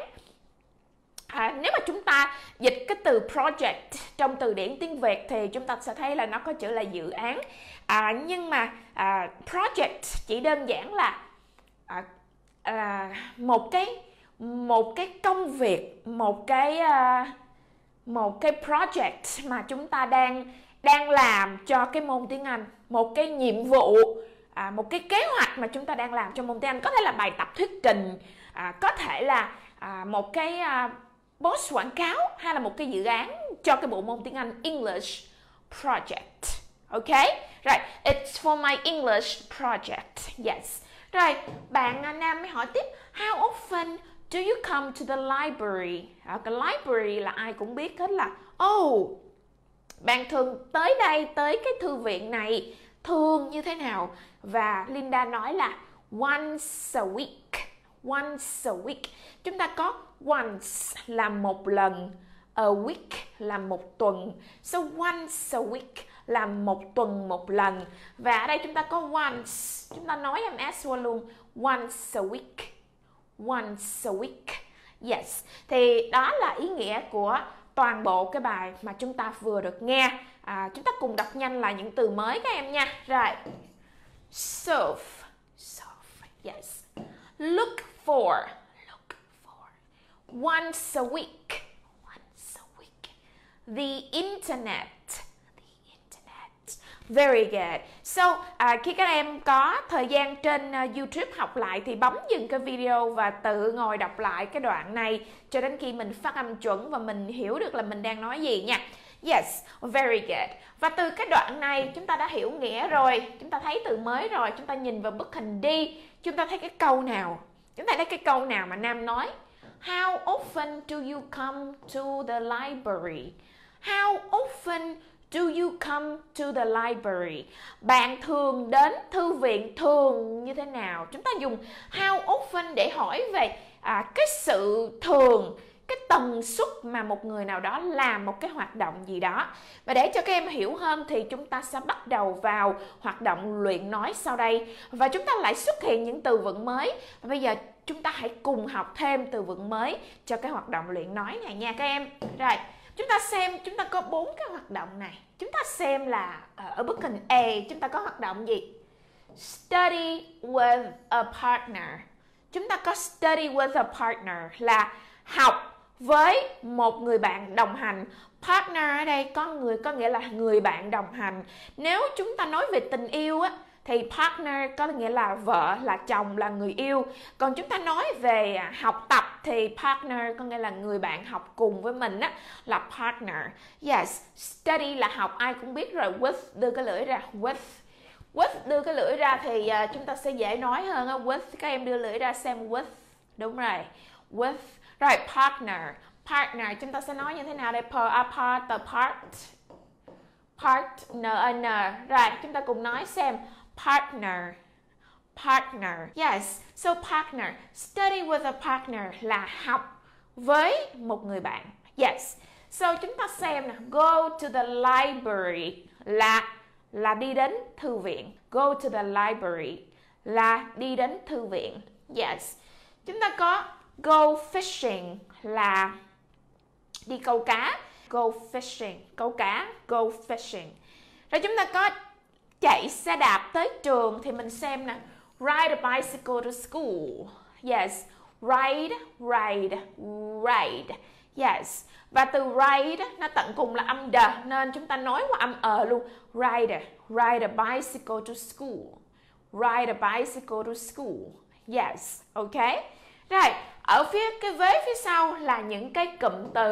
À, nếu mà chúng ta dịch cái từ project trong từ điển tiếng Việt thì chúng ta sẽ thấy là nó có chữ là dự án. À, nhưng mà à, project chỉ đơn giản là à, à, một cái một cái công việc, một cái uh, một cái project mà chúng ta đang đang làm cho cái môn tiếng Anh, một cái nhiệm vụ, à, một cái kế hoạch mà chúng ta đang làm cho môn tiếng Anh, có thể là bài tập thuyết trình, à, có thể là à, một cái uh, post quảng cáo, hay là một cái dự án cho cái bộ môn tiếng Anh English project. Ok, right, it's for my English project. Yes. Rồi, bạn nam mới hỏi tiếp, how often do you come to the library? À, cái library là ai cũng biết hết là, oh, bạn thường tới đây, tới cái thư viện này thường như thế nào? Và Linda nói là once a week. Once a week. Chúng ta có once là một lần, a week là một tuần. So once a week là một tuần một lần. Và ở đây chúng ta có once, chúng ta nói em S luôn, once a week. Once a week. Yes. Thì đó là ý nghĩa của toàn bộ cái bài mà chúng ta vừa được nghe. À, chúng ta cùng đọc nhanh lại những từ mới các em nha. Rồi. Serve. Serve. Yes. Look for. Look for. Once a week. Once a week. The internet. Very good. So, à, khi các em có thời gian trên uh, YouTube học lại thì bấm dừng cái video và tự ngồi đọc lại cái đoạn này cho đến khi mình phát âm chuẩn và mình hiểu được là mình đang nói gì nha. Yes, very good. Và từ cái đoạn này chúng ta đã hiểu nghĩa rồi, chúng ta thấy từ mới rồi, chúng ta nhìn vào bức hình đi, chúng ta thấy cái câu nào? Chúng ta thấy cái câu nào mà Nam nói? How often do you come to the library? How often do you come to the library? Bạn thường đến thư viện thường như thế nào? Chúng ta dùng how often để hỏi về à, cái sự thường, cái tần suất mà một người nào đó làm một cái hoạt động gì đó. Và để cho các em hiểu hơn thì chúng ta sẽ bắt đầu vào hoạt động luyện nói sau đây. Và chúng ta lại xuất hiện những từ vựng mới. Và bây giờ chúng ta hãy cùng học thêm từ vựng mới cho cái hoạt động luyện nói này nha các em. Rồi. Chúng ta xem, chúng ta có bốn cái hoạt động này. Chúng ta xem là ở bức hình A chúng ta có hoạt động gì? Study with a partner. Chúng ta có study with a partner là học với một người bạn đồng hành. Partner ở đây có người có nghĩa là người bạn đồng hành. Nếu chúng ta nói về tình yêu á thì partner có nghĩa là vợ, là chồng, là người yêu. Còn chúng ta nói về học tập thì partner có nghĩa là người bạn học cùng với mình á, là partner. Yes, study là học, ai cũng biết rồi. With, đưa cái lưỡi ra. With, with đưa cái lưỡi ra thì uh, chúng ta sẽ dễ nói hơn á. With, các em đưa lưỡi ra xem with. Đúng rồi. With. Rồi, partner. Partner, chúng ta sẽ nói như thế nào đây? Per, a part, the part. Part, n, n. Rồi, chúng ta cùng nói xem. Partner. Partner. Yes. So partner. Study with a partner là học với một người bạn. Yes. So chúng ta xem nè. Go to the library là là đi đến thư viện. Go to the library là đi đến thư viện. Yes. Chúng ta có go fishing là đi câu cá. Go fishing. Câu cá. Go fishing. Rồi chúng ta có chạy xe đạp tới trường thì mình xem nè. Ride a bicycle to school. Yes. Ride, ride, ride. Yes. Và từ ride nó tận cùng là âm đ nên chúng ta nói qua âm ờ luôn. Ride, ride a bicycle to school. Ride a bicycle to school. Yes. Ok. Rồi, ở phía cái vế phía sau là những cái cụm từ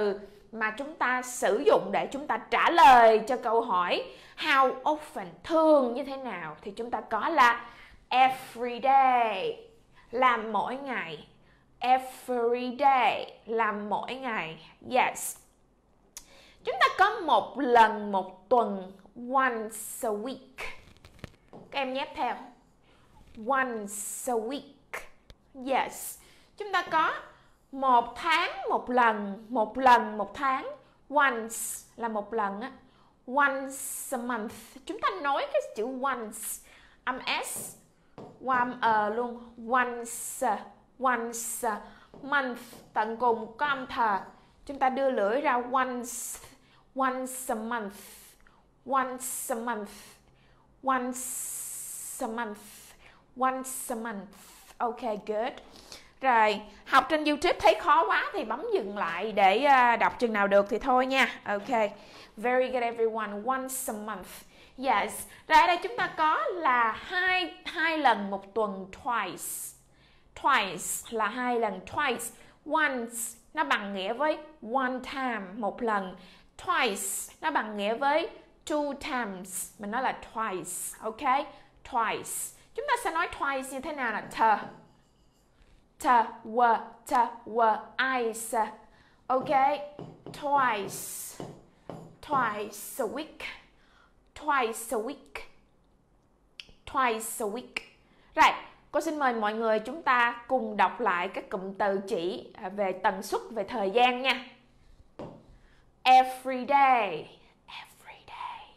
mà chúng ta sử dụng để chúng ta trả lời cho câu hỏi how often, thường như thế nào, thì chúng ta có là every day, làm mỗi ngày. Every day, làm mỗi ngày. Yes. Chúng ta có một lần một tuần, once a week. Các em nhép theo. Once a week. Yes. Chúng ta có một tháng một lần, một lần một tháng. Once là một lần á. Once a month. Chúng ta nói cái chữ once, âm S, qua âm ờ luôn. Once, once a month, tận cùng có âm thờ. Chúng ta đưa lưỡi ra once, once a month, once a month, once a month, once a month. Ok, good. Rồi, học trên YouTube thấy khó quá thì bấm dừng lại để uh, đọc chừng nào được thì thôi nha. Ok, very good everyone, once a month. Yes, rồi ở đây chúng ta có là hai, hai lần một tuần, twice. Twice là hai lần, twice. Once nó bằng nghĩa với one time, một lần. Twice nó bằng nghĩa với two times, mình nói là twice. Ok, twice. Chúng ta sẽ nói twice như thế nào là tờ. Tờ, were, tờ, were, ice. Ok, twice. Twice a week. Twice a week. Twice a week. Rồi, cô xin mời mọi người chúng ta cùng đọc lại các cụm từ chỉ về tần suất, về thời gian nha. Every day. Every day.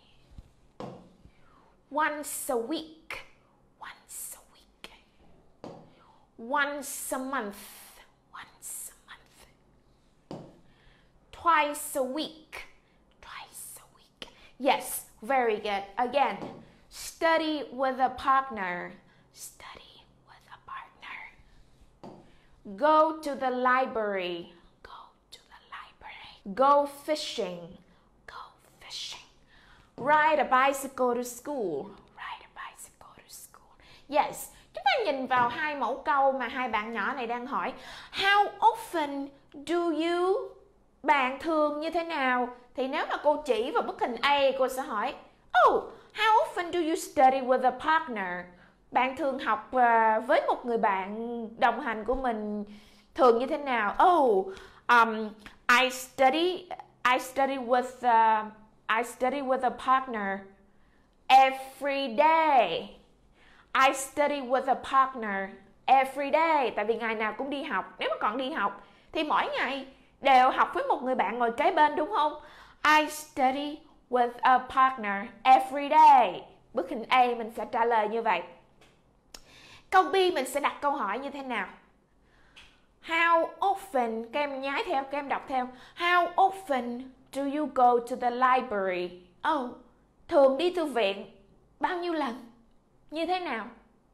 Once a week. Once a week. Once a month. Once a month. Twice a week. Twice a week. Yes, very good. Again, study with a partner. Study with a partner. Go to the library. Go to the library. Go fishing. Go fishing. Ride a bicycle to school. Ride a bicycle to school. Yes. Chúng ta nhìn vào hai mẫu câu mà hai bạn nhỏ này đang hỏi. How often do you? Bạn thường như thế nào? Thì nếu mà cô chỉ vào bức hình A, cô sẽ hỏi Oh, how often do you study with a partner? Bạn thường học uh, với một người bạn đồng hành của mình thường như thế nào? Oh, um, I study I study with uh, I study with a partner every day. I study with a partner every day. Tại vì ngày nào cũng đi học. Nếu mà còn đi học thì mỗi ngày đều học với một người bạn ngồi kế bên, đúng không? I study with a partner every day. Bức hình A mình sẽ trả lời như vậy. Câu B mình sẽ đặt câu hỏi như thế nào? How often, các em nhái theo, các em đọc theo. How often do you go to the library? Oh, thường đi thư viện bao nhiêu lần? Như thế nào?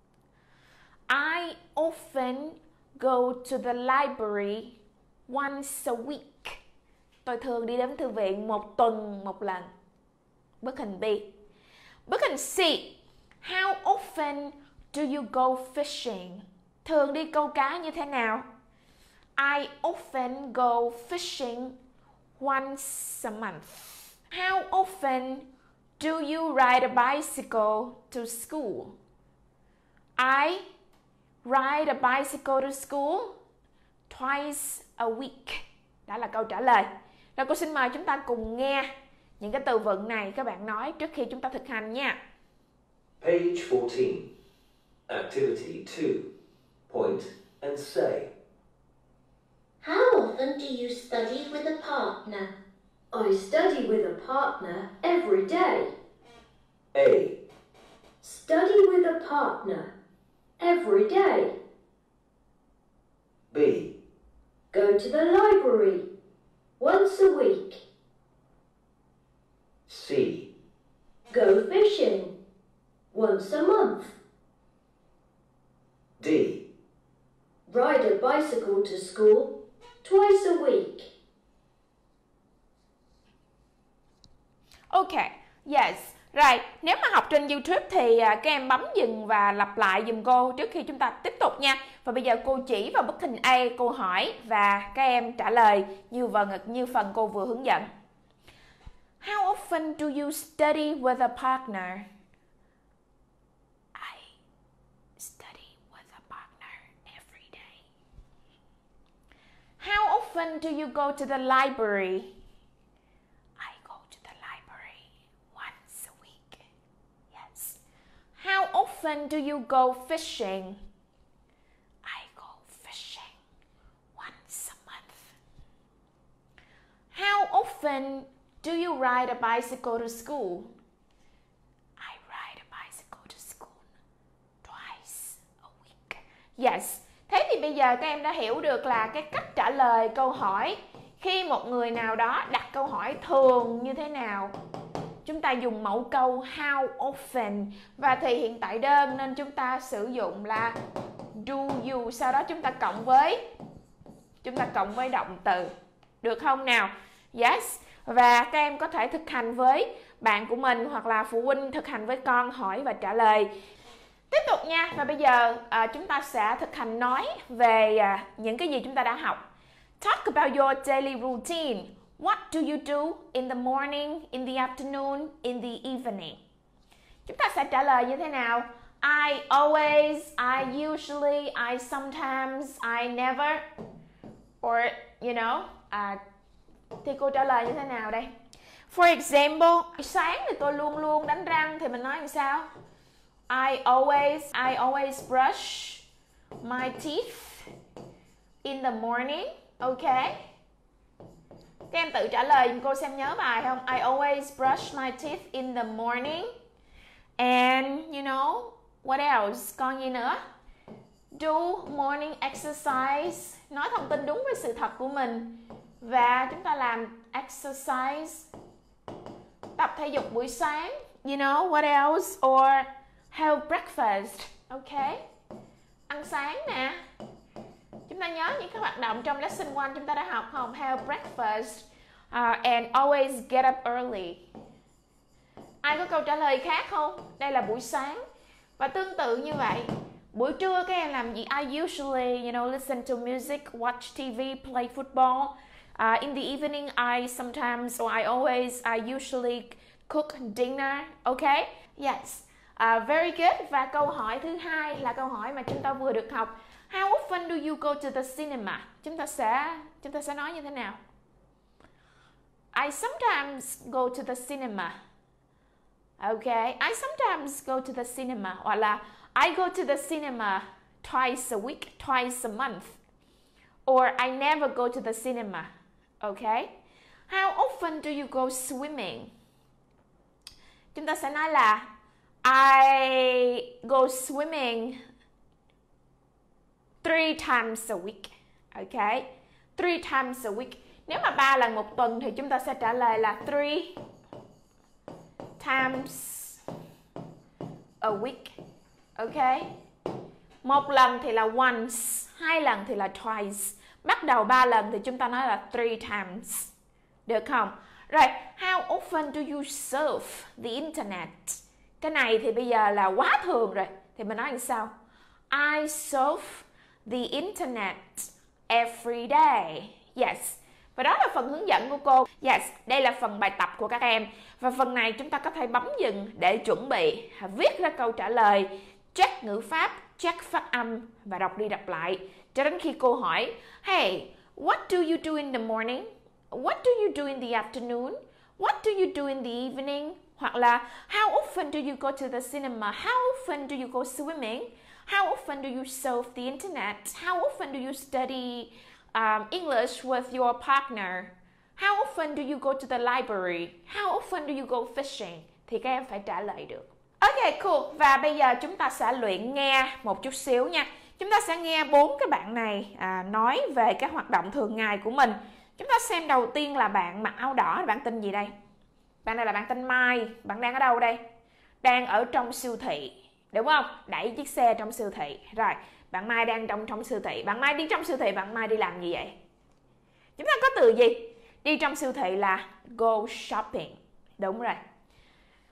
I often go to the library once a week. Tôi thường đi đến thư viện một tuần một lần. Bức hình B. Bức hình C. How often do you go fishing? Thường đi câu cá như thế nào? I often go fishing once a month. How often do you ride a bicycle to school? I ride a bicycle to school twice a week. Đó là câu trả lời. Rồi cô xin mời chúng ta cùng nghe những cái từ vựng này các bạn nói trước khi chúng ta thực hành nha. Page fourteen. Activity two. Point and say. How often do you study with a partner? I study with a partner every day. A. Study with a partner every day. B. Go to the library once a week. C. Go fishing once a month. D. Ride a bicycle to school twice a week. Okay, yes. Rồi, nếu mà học trên YouTube thì các em bấm dừng và lặp lại dùm cô trước khi chúng ta tiếp tục nha. Và bây giờ cô chỉ vào bức hình A câu hỏi và các em trả lời như phần, như phần cô vừa hướng dẫn. How often do you study with a partner? I study with a partner every day. How often do you go to the library? I go to the library once a week. Yes. How often do you go fishing? I go fishing once a month. How often do you ride a bicycle to school? I ride a bicycle to school twice a week. Yes. Thế thì bây giờ các em đã hiểu được là cái cách trả lời câu hỏi khi một người nào đó đặt câu hỏi thường như thế nào. Chúng ta dùng mẫu câu how often và thể hiện tại đơn nên chúng ta sử dụng là do you, sau đó chúng ta cộng với chúng ta cộng với động từ. Được không nào? Yes. Và các em có thể thực hành với bạn của mình hoặc là phụ huynh thực hành với con, hỏi và trả lời. Tiếp tục nha. Và bây giờ à, chúng ta sẽ thực hành nói về à, những cái gì chúng ta đã học. Talk about your daily routine. What do you do in the morning, in the afternoon, in the evening? Chúng ta sẽ trả lời như thế nào? I always, I usually, I sometimes, I never. Or, you know, uh, thì cô trả lời như thế nào đây? For example, sáng thì tôi luôn luôn đánh răng thì mình nói làm sao? I always, I always brush my teeth in the morning. Okay. Các em tự trả lời cô xem nhớ bài không? I always brush my teeth in the morning. And you know, what else? Còn gì nữa? Do morning exercise. Nói thông tin đúng với sự thật của mình. Và chúng ta làm exercise, tập thể dục buổi sáng. You know, what else? Or have breakfast. Okay. Ăn sáng nè. Chúng ta nhớ những cái hoạt động trong lesson one chúng ta đã học không? Have breakfast uh, and always get up early. Ai có câu trả lời khác không? Đây là buổi sáng. Và tương tự như vậy, buổi trưa các em làm gì? I usually, you know, listen to music, watch ti vi, play football. Uh, in the evening, I sometimes, or I always, I usually cook dinner. Okay? Yes. Uh, very good. Và câu hỏi thứ hai là câu hỏi mà chúng ta vừa được học. How often do you go to the cinema? Chúng ta sẽ chúng ta sẽ nói như thế nào? I sometimes go to the cinema. Okay, I sometimes go to the cinema. Hoặc là I go to the cinema twice a week, twice a month. Or I never go to the cinema. Okay. How often do you go swimming? Chúng ta sẽ nói là I go swimming three times a week. Okay. Three times a week. Nếu mà ba lần một tuần thì chúng ta sẽ trả lời là three times a week. Okay. Một lần thì là once, hai lần thì là twice. Bắt đầu ba lần thì chúng ta nói là three times. Được không? Rồi, how often do you surf the internet? Cái này thì bây giờ là quá thường rồi. Thì mình nói làm sao? I surf the internet every day. Yes. Và đó là phần hướng dẫn của cô. Yes, đây là phần bài tập của các em. Và phần này chúng ta có thể bấm dừng để chuẩn bị viết ra câu trả lời, check ngữ pháp, check phát âm và đọc đi đọc lại cho đến khi cô hỏi Hey, what do you do in the morning? What do you do in the afternoon? What do you do in the evening? Hoặc là How often do you go to the cinema? How often do you go swimming? How often do you surf the internet? How often do you study um, English with your partner? How often do you go to the library? How often do you go fishing? Thì các em phải trả lời được. Ok, cool. Và bây giờ chúng ta sẽ luyện nghe một chút xíu nha. Chúng ta sẽ nghe bốn cái bạn này à, nói về các hoạt động thường ngày của mình. Chúng ta xem đầu tiên là bạn mặc áo đỏ. Bạn tên gì đây? Bạn này là bạn tên Mai. Bạn đang ở đâu đây? Đang ở trong siêu thị. Đúng không? Đẩy chiếc xe trong siêu thị. Rồi, bạn Mai đang trong trong siêu thị. Bạn Mai đi trong siêu thị, bạn Mai đi làm gì vậy? Chúng ta có từ gì? Đi trong siêu thị là go shopping. Đúng rồi.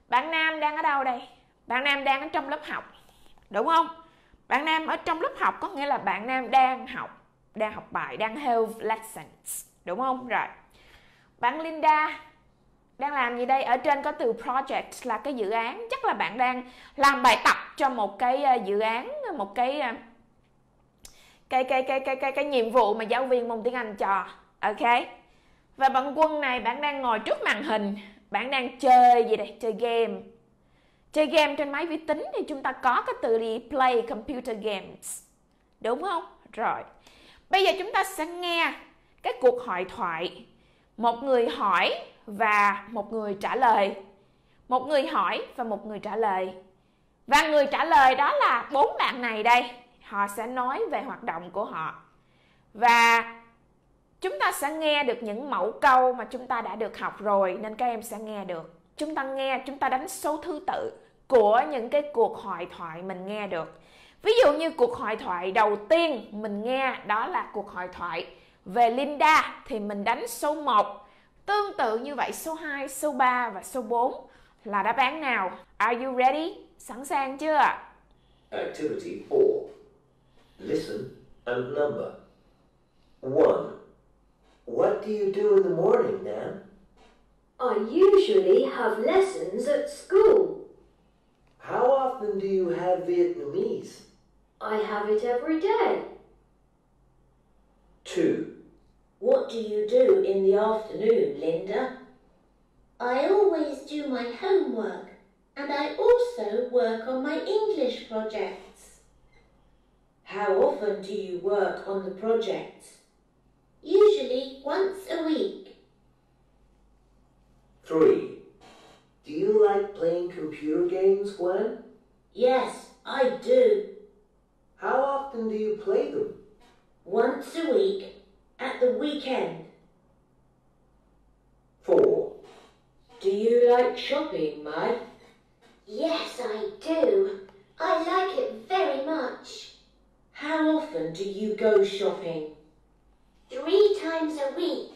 Bạn Nam đang ở đâu đây? Bạn Nam đang ở trong lớp học, đúng không? Bạn Nam ở trong lớp học có nghĩa là bạn Nam đang học, đang học bài, đang have lessons, đúng không? Rồi. Bạn Linda đang làm gì đây? Ở trên có từ project là cái dự án, chắc là bạn đang làm bài tập cho một cái dự án, một cái cái cái cái cái cái, cái nhiệm vụ mà giáo viên môn tiếng Anh cho. Ok. Và bạn Quân này, bạn đang ngồi trước màn hình, bạn đang chơi gì đây? Chơi game. Chơi game trên máy vi tính thì chúng ta có cái từ gì? Play computer games. Đúng không? Rồi. Bây giờ chúng ta sẽ nghe cái cuộc hội thoại. Một người hỏi và một người trả lời. Một người hỏi và một người trả lời. Và người trả lời đó là bốn bạn này đây. Họ sẽ nói về hoạt động của họ. Và chúng ta sẽ nghe được những mẫu câu mà chúng ta đã được học rồi, nên các em sẽ nghe được. Chúng ta nghe, chúng ta đánh số thứ tự của những cái cuộc hội thoại mình nghe được. Ví dụ như cuộc hội thoại đầu tiên mình nghe đó là cuộc hội thoại về Linda thì mình đánh số một. Tương tự như vậy số hai, số ba và số bốn là đáp án nào? Are you ready? Sẵn sàng chưa? Activity four. Listen and number. one. What do you do in the morning, Nan? I usually have lessons at school. How often do you have Vietnamese? I have it every day. two. What do you do in the afternoon, Linda? I always do my homework, and I also work on my English projects. How often do you work on the projects? Usually once a week. three. Do you like playing computer games, Gwen? Yes, I do. How often do you play them? Once a week, at the weekend. four. Do you like shopping, Mai? Yes, I do. I like it very much. How often do you go shopping? Three times a week.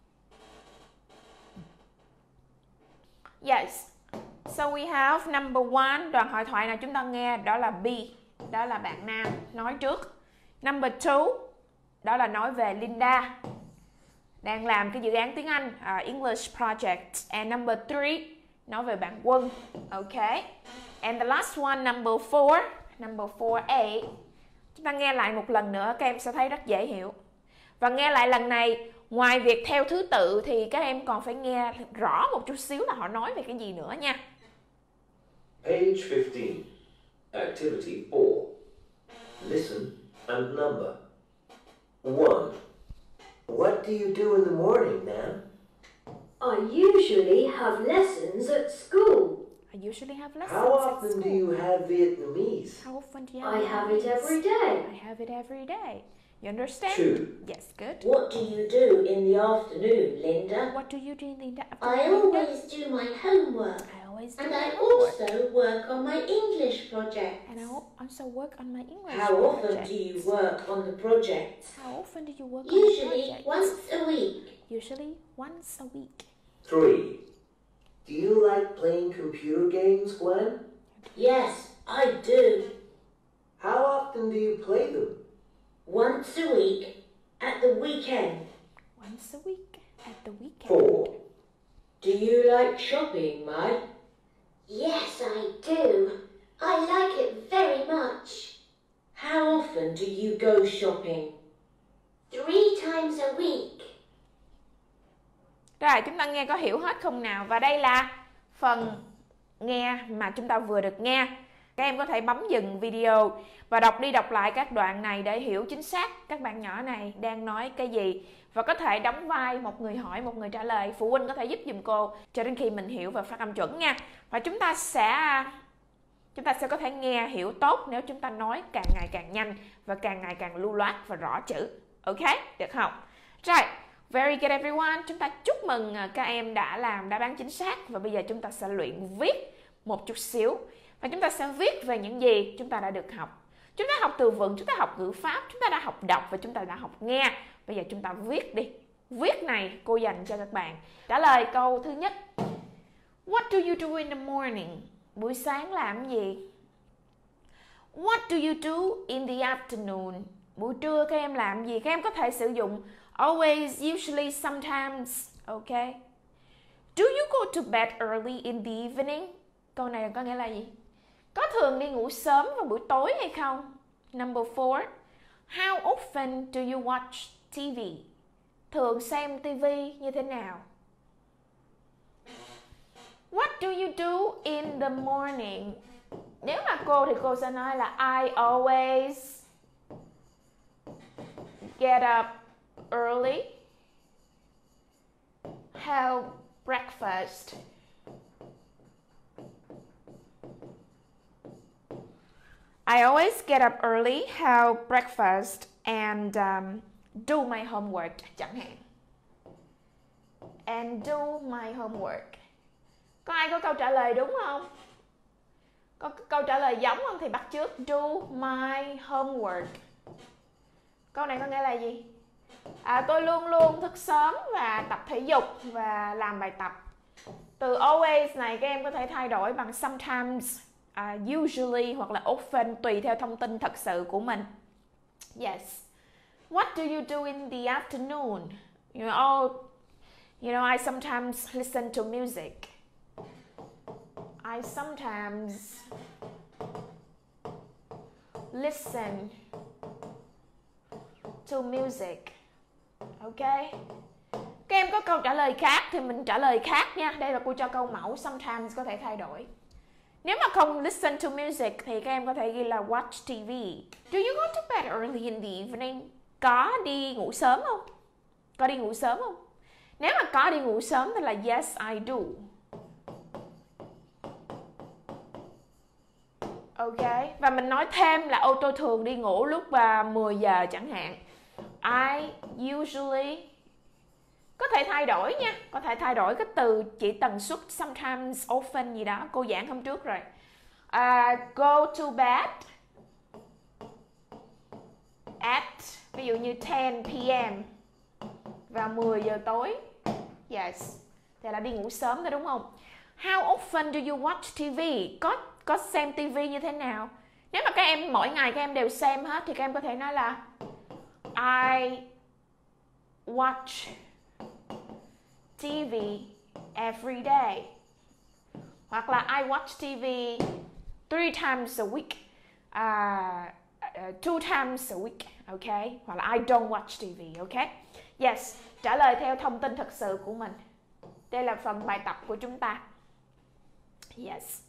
Yes. So we have number one. Đoạn hội thoại nào chúng ta nghe đó là B. Đó là bạn Nam nói trước. Number two. Đó là nói về Linda. Đang làm cái dự án tiếng Anh. Uh, English project. And number three. Nói về bạn Quân. Ok. And the last one, number four. Number four A. Chúng ta nghe lại một lần nữa. Các em sẽ thấy rất dễ hiểu. Và nghe lại lần này, ngoài việc theo thứ tự thì các em còn phải nghe rõ một chút xíu là họ nói về cái gì nữa nha. Page fifteen. Activity four. Listen and number. one. What do you do in the morning, Nan? I usually have lessons at school. I usually have lessons How at often school. do you have Vietnamese? How often do you have I have it every day. I have it every day. You understand? two. Yes, good. What do you do in the afternoon, Linda? What do you do in the I afternoon? always do my homework, I always do and my I homework. also work on my English project. And I al- also work on my English How often project. do you work on the projects? How often do you work Usually on the project? once a week. Usually once a week. three. Do you like playing computer games, Gwen? Yes, I do. How often do you play them? Once a week, at the weekend. Once a week at the weekend. four. Do you like shopping, Mai? Yes, I do. I like it very much. How often do you go shopping? Three times a week. Rồi, chúng ta nghe có hiểu hết không nào? Và đây là phần nghe mà chúng ta vừa được nghe. Các em có thể bấm dừng video và đọc đi đọc lại các đoạn này để hiểu chính xác các bạn nhỏ này đang nói cái gì. Và có thể đóng vai một người hỏi, một người trả lời. Phụ huynh có thể giúp dùm cô cho đến khi mình hiểu và phát âm chuẩn nha. Và chúng ta sẽ chúng ta sẽ có thể nghe hiểu tốt nếu chúng ta nói càng ngày càng nhanh và càng ngày càng lưu loát và rõ chữ. Ok? Được không? Rồi. Very good everyone. Chúng ta chúc mừng các em đã làm đáp án chính xác. Và bây giờ chúng ta sẽ luyện viết một chút xíu. Và chúng ta sẽ viết về những gì chúng ta đã được học. Chúng ta học từ vựng, chúng ta học ngữ pháp, chúng ta đã học đọc và chúng ta đã học nghe. Bây giờ chúng ta viết đi. Viết này cô dành cho các bạn. Trả lời câu thứ nhất. What do you do in the morning? Buổi sáng làm gì? What do you do in the afternoon? Buổi trưa các em làm gì? Các em có thể sử dụng always, usually, sometimes. Okay. Do you go to bed early in the evening? Câu này có nghĩa là gì? Có thường đi ngủ sớm vào buổi tối hay không? Number four. How often do you watch ti vi? Thường xem ti vi như thế nào? What do you do in the morning? Nếu là cô thì cô sẽ nói là I always get up early, have breakfast. I always get up early, have breakfast, and um, do my homework, chẳng hạn. And do my homework. Có ai có câu trả lời đúng không? Có câu trả lời giống không thì bắt chước do my homework. Câu này có nghĩa là gì? À, tôi luôn luôn thức sớm và tập thể dục và làm bài tập. Từ always này các em có thể thay đổi bằng sometimes, uh, usually hoặc là often tùy theo thông tin thật sự của mình. Yes. What do you do in the afternoon? You know, oh, you know, I sometimes listen to music. I sometimes listen to music. Ok. Các em có câu trả lời khác thì mình trả lời khác nha. Đây là cô cho câu mẫu, sometimes có thể thay đổi. Nếu mà không listen to music thì các em có thể ghi là watch ti vi. Do you go to bed early in the evening? Có đi ngủ sớm không? Có đi ngủ sớm không? Nếu mà có đi ngủ sớm thì là yes, I do. Ok. Và mình nói thêm là ô tôi thường đi ngủ lúc uh, mười giờ chẳng hạn. I usually, có thể thay đổi nha, có thể thay đổi cái từ chỉ tần suất, sometimes, often gì đó, cô giảng hôm trước rồi. Uh, go to bed at, ví dụ như ten p m vào mười giờ tối. Yes, thì là đi ngủ sớm thôi đúng không? How often do you watch ti vi? Có có xem ti vi như thế nào? Nếu mà các em mỗi ngày các em đều xem hết thì các em có thể nói là I watch ti vi every day. Hoặc là I watch ti vi three times a week. Uh, uh, two times a week. Ok. Hoặc là I don't watch ti vi. Ok. Yes. Trả lời theo thông tin thật sự của mình. Đây là phần bài tập của chúng ta. Yes.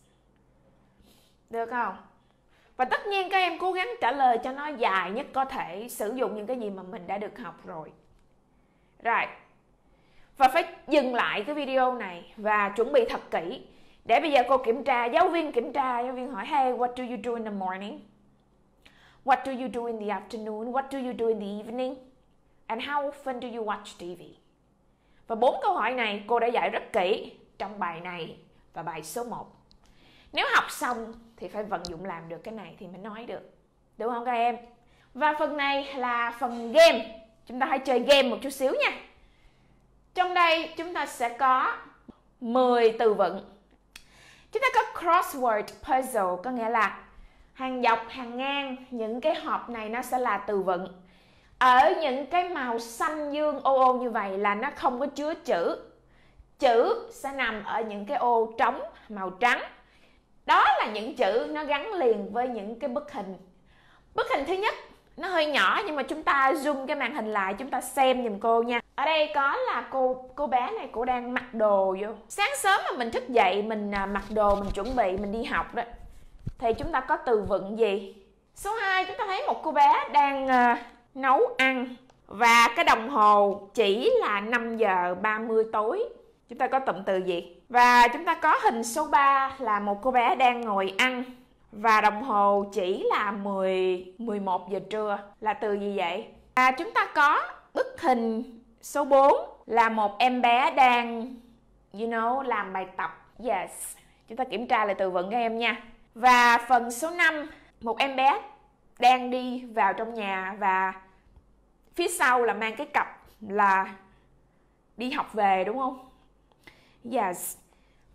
Được không? Và tất nhiên các em cố gắng trả lời cho nó dài nhất có thể, sử dụng những cái gì mà mình đã được học rồi. Rồi. Và phải dừng lại cái video này và chuẩn bị thật kỹ. Để bây giờ cô kiểm tra, giáo viên kiểm tra, giáo viên hỏi hey, what do you do in the morning? What do you do in the afternoon? What do you do in the evening? And how often do you watch ti vi? Và bốn câu hỏi này cô đã dạy rất kỹ trong bài này và bài số một. Nếu học xong thì phải vận dụng làm được cái này thì mới nói được. Đúng không các em? Và phần này là phần game. Chúng ta hãy chơi game một chút xíu nha. Trong đây chúng ta sẽ có mười từ vựng. Chúng ta có crossword puzzle, có nghĩa là hàng dọc, hàng ngang, những cái hộp này nó sẽ là từ vựng. Ở những cái màu xanh dương ô ô như vậy là nó không có chứa chữ. Chữ sẽ nằm ở những cái ô trống màu trắng. Đó là những chữ nó gắn liền với những cái bức hình. Bức hình thứ nhất nó hơi nhỏ nhưng mà chúng ta zoom cái màn hình lại, chúng ta xem giùm cô nha. Ở đây có là cô cô bé này, cô đang mặc đồ vô. Sáng sớm mà mình thức dậy, mình mặc đồ, mình chuẩn bị, mình đi học đó. Thì chúng ta có từ vựng gì? Số hai, chúng ta thấy một cô bé đang uh, nấu ăn. Và cái đồng hồ chỉ là năm giờ ba mươi tối. Chúng ta có cụm từ gì? Và chúng ta có hình số ba là một cô bé đang ngồi ăn. Và đồng hồ chỉ là mười, mười một giờ trưa. Là từ gì vậy? Và chúng ta có bức hình số bốn là một em bé đang, you know, làm bài tập. Yes. Chúng ta kiểm tra lại từ vựng các em nha. Và phần số năm, một em bé đang đi vào trong nhà và phía sau là mang cái cặp là đi học về đúng không? Yes.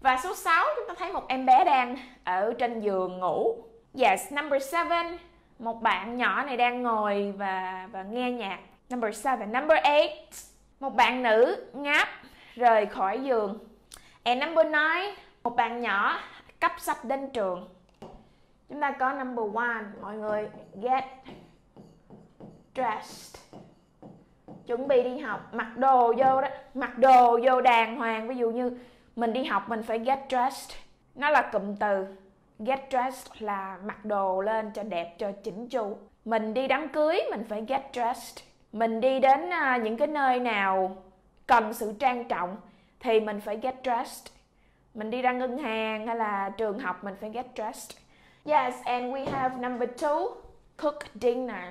Và số sáu, chúng ta thấy một em bé đang ở trên giường ngủ. Yes, number seven. Một bạn nhỏ này đang ngồi và và nghe nhạc. Number seven. Number eight. Một bạn nữ ngáp rời khỏi giường. And number nine. Một bạn nhỏ cắp sách đến trường. Chúng ta có number one. Mọi người get dressed. Chuẩn bị đi học. Mặc đồ vô đó. Mặc đồ vô đàng hoàng. Ví dụ như mình đi học mình phải get dressed. Nó là cụm từ. Get dressed là mặc đồ lên cho đẹp, cho chỉnh chu. Mình đi đám cưới mình phải get dressed. Mình đi đến uh, những cái nơi nào cần sự trang trọng thì mình phải get dressed. Mình đi ra ngân hàng hay là trường học mình phải get dressed. Yes, and we have number two. Cook dinner.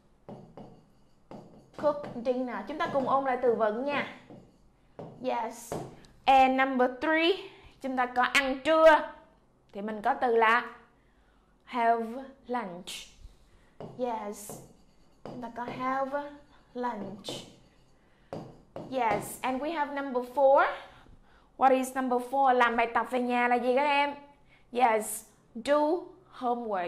Cook dinner. Chúng ta cùng ôn lại từ vựng nha. Yes. And number three. Chúng ta có ăn trưa. Thì mình có từ là have lunch. Yes. Chúng ta có have lunch. Yes. And we have number four. What is number four? Làm bài tập về nhà là gì các em? Yes. Do homework.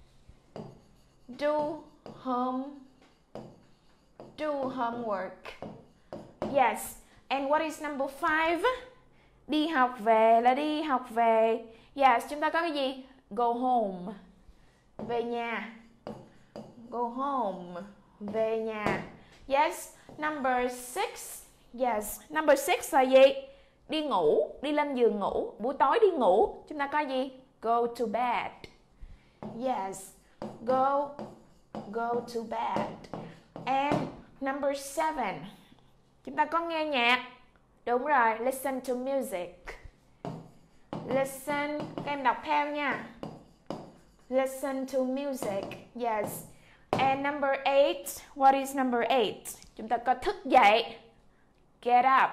Do home. Do homework. Yes. And what is number five? Đi học về là đi học về. Yes, chúng ta có cái gì? Go home. Về nhà. Go home. Về nhà. Yes. Number six. Yes. Number six là gì? Đi ngủ. Đi lên giường ngủ. Buổi tối đi ngủ. Chúng ta có gì? Go to bed. Yes. Go. Go to bed. And number seven. Chúng ta có nghe nhạc. Đúng rồi. Listen to music. Listen. Các em đọc theo nha. Listen to music. Yes. And number eight. What is number eight? Chúng ta có thức dậy. Get up.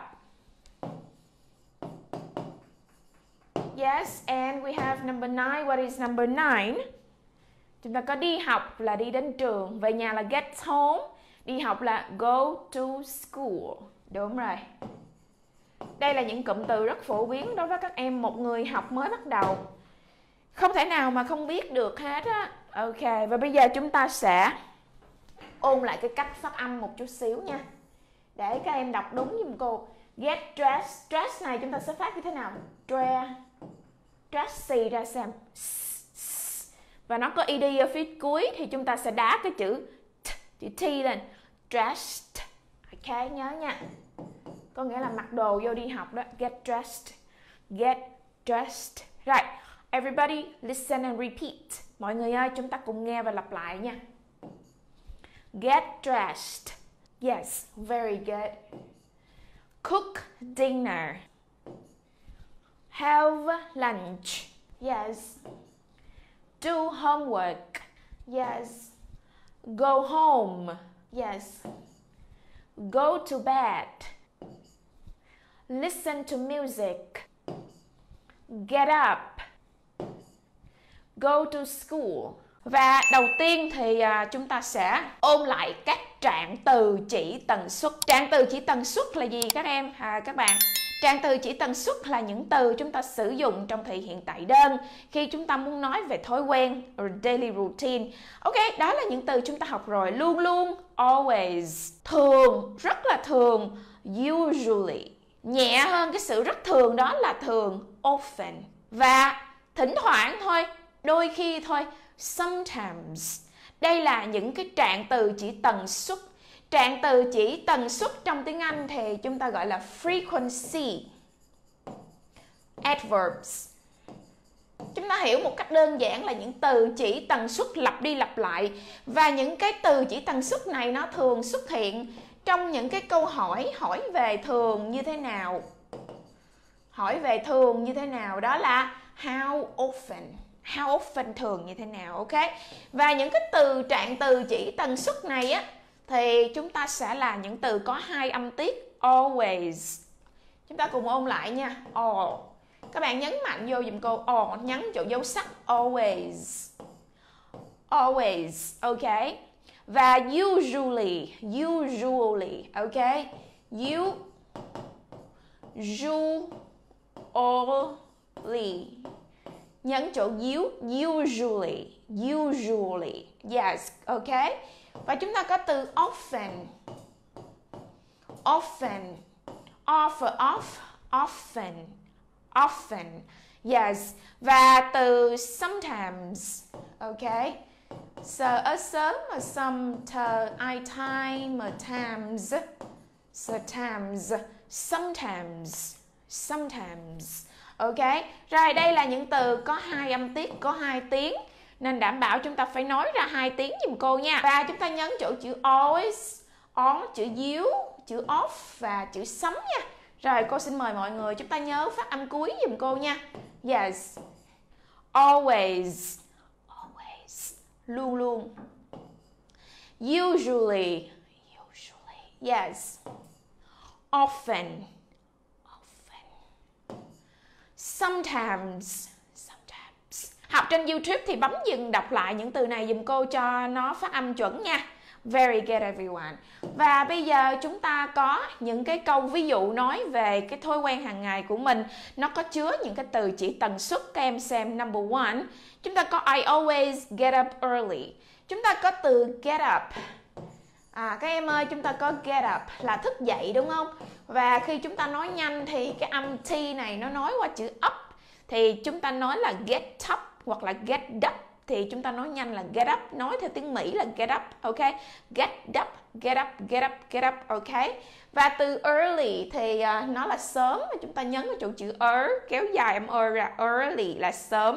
Yes. And we have number nine. What is number nine? Chúng ta có đi học là đi đến trường. Về nhà là get home. Đi học là go to school. Đúng rồi. Đây là những cụm từ rất phổ biến đối với các em, một người học mới bắt đầu. Không thể nào mà không biết được hết á. Ok, và bây giờ chúng ta sẽ ôn lại cái cách phát âm một chút xíu nha. Để các em đọc đúng giùm cô. Get dressed. Dress này chúng ta sẽ phát như thế nào? Dre. Dressy ra xem. Và nó có ed ở phía cuối thì chúng ta sẽ đá cái chữ t, chữ t lên. Dressed. Ok, nhớ nha. Có nghĩa là mặc đồ vô đi học đó. Get dressed. Get dressed. Right. Everybody listen and repeat. Mọi người ơi, chúng ta cùng nghe và lặp lại nha. Get dressed. Yes, very good. Cook dinner. Have lunch. Yes. Do homework. Yes. Go home. Yes. Go to bed. Listen to music. Get up. Go to school. Và đầu tiên thì uh, chúng ta sẽ ôn lại các trạng từ chỉ tần suất. Trạng từ chỉ tần suất là gì các em? À, các bạn, trạng từ chỉ tần suất là những từ chúng ta sử dụng trong thị hiện tại đơn khi chúng ta muốn nói về thói quen or daily routine. Ok, đó là những từ chúng ta học rồi. Luôn luôn, always, thường, rất là thường, usually. Nhẹ hơn cái sự rất thường đó là thường, often. Và thỉnh thoảng thôi, đôi khi thôi, sometimes. Đây là những cái trạng từ chỉ tần suất. Trạng từ chỉ tần suất trong tiếng Anh thì chúng ta gọi là frequency. Adverbs. Chúng ta hiểu một cách đơn giản là những từ chỉ tần suất lặp đi lặp lại. Và những cái từ chỉ tần suất này nó thường xuất hiện trong những cái câu hỏi, hỏi về thường như thế nào. Hỏi về thường như thế nào, đó là how often. How often, thường như thế nào, ok? Và những cái từ trạng từ chỉ tần suất này á thì chúng ta sẽ là những từ có hai âm tiết. Always. Chúng ta cùng ôn lại nha. All. Các bạn nhấn mạnh vô dùm cô. All, nhấn chỗ dấu sắc. Always. Always, ok? Và usually. Usually, ok? You. You. All. Usually. Nhấn chỗ u, usually, usually. Yes, ok. Và chúng ta có từ often. Often. Off, off, often. Often. Yes. Và từ sometimes. Ok. So, ở sớm mà some, tờ, I, time, times. So, times. Sometimes. Sometimes. Ok. Rồi đây là những từ có hai âm tiết, có hai tiếng. Nên đảm bảo chúng ta phải nói ra hai tiếng giùm cô nha. Và chúng ta nhấn chỗ chữ always, on, chữ you, chữ off và chữ some nha. Rồi cô xin mời mọi người chúng ta nhớ phát âm cuối giùm cô nha. Yes. Always. Always. Luôn luôn. Usually. Usually. Yes. Often. Often. Sometimes. Sometimes. Học trên YouTube thì bấm dừng đọc lại những từ này giùm cô cho nó phát âm chuẩn nha. Very good everyone. Và bây giờ chúng ta có những cái câu ví dụ nói về cái thói quen hàng ngày của mình. Nó có chứa những cái từ chỉ tần suất. Các em xem number one. Chúng ta có I always get up early. Chúng ta có từ get up. À, các em ơi, chúng ta có get up là thức dậy đúng không? Và khi chúng ta nói nhanh thì cái âm T này nó nói qua chữ up. Thì chúng ta nói là get up hoặc là get up. Thì chúng ta nói nhanh là get up. Nói theo tiếng Mỹ là get up, ok? Get up, get up, get up, get up, ok? Và từ early thì uh, nó là sớm. Chúng ta nhấn vào chỗ chữ er, kéo dài âm er ra. Early là sớm.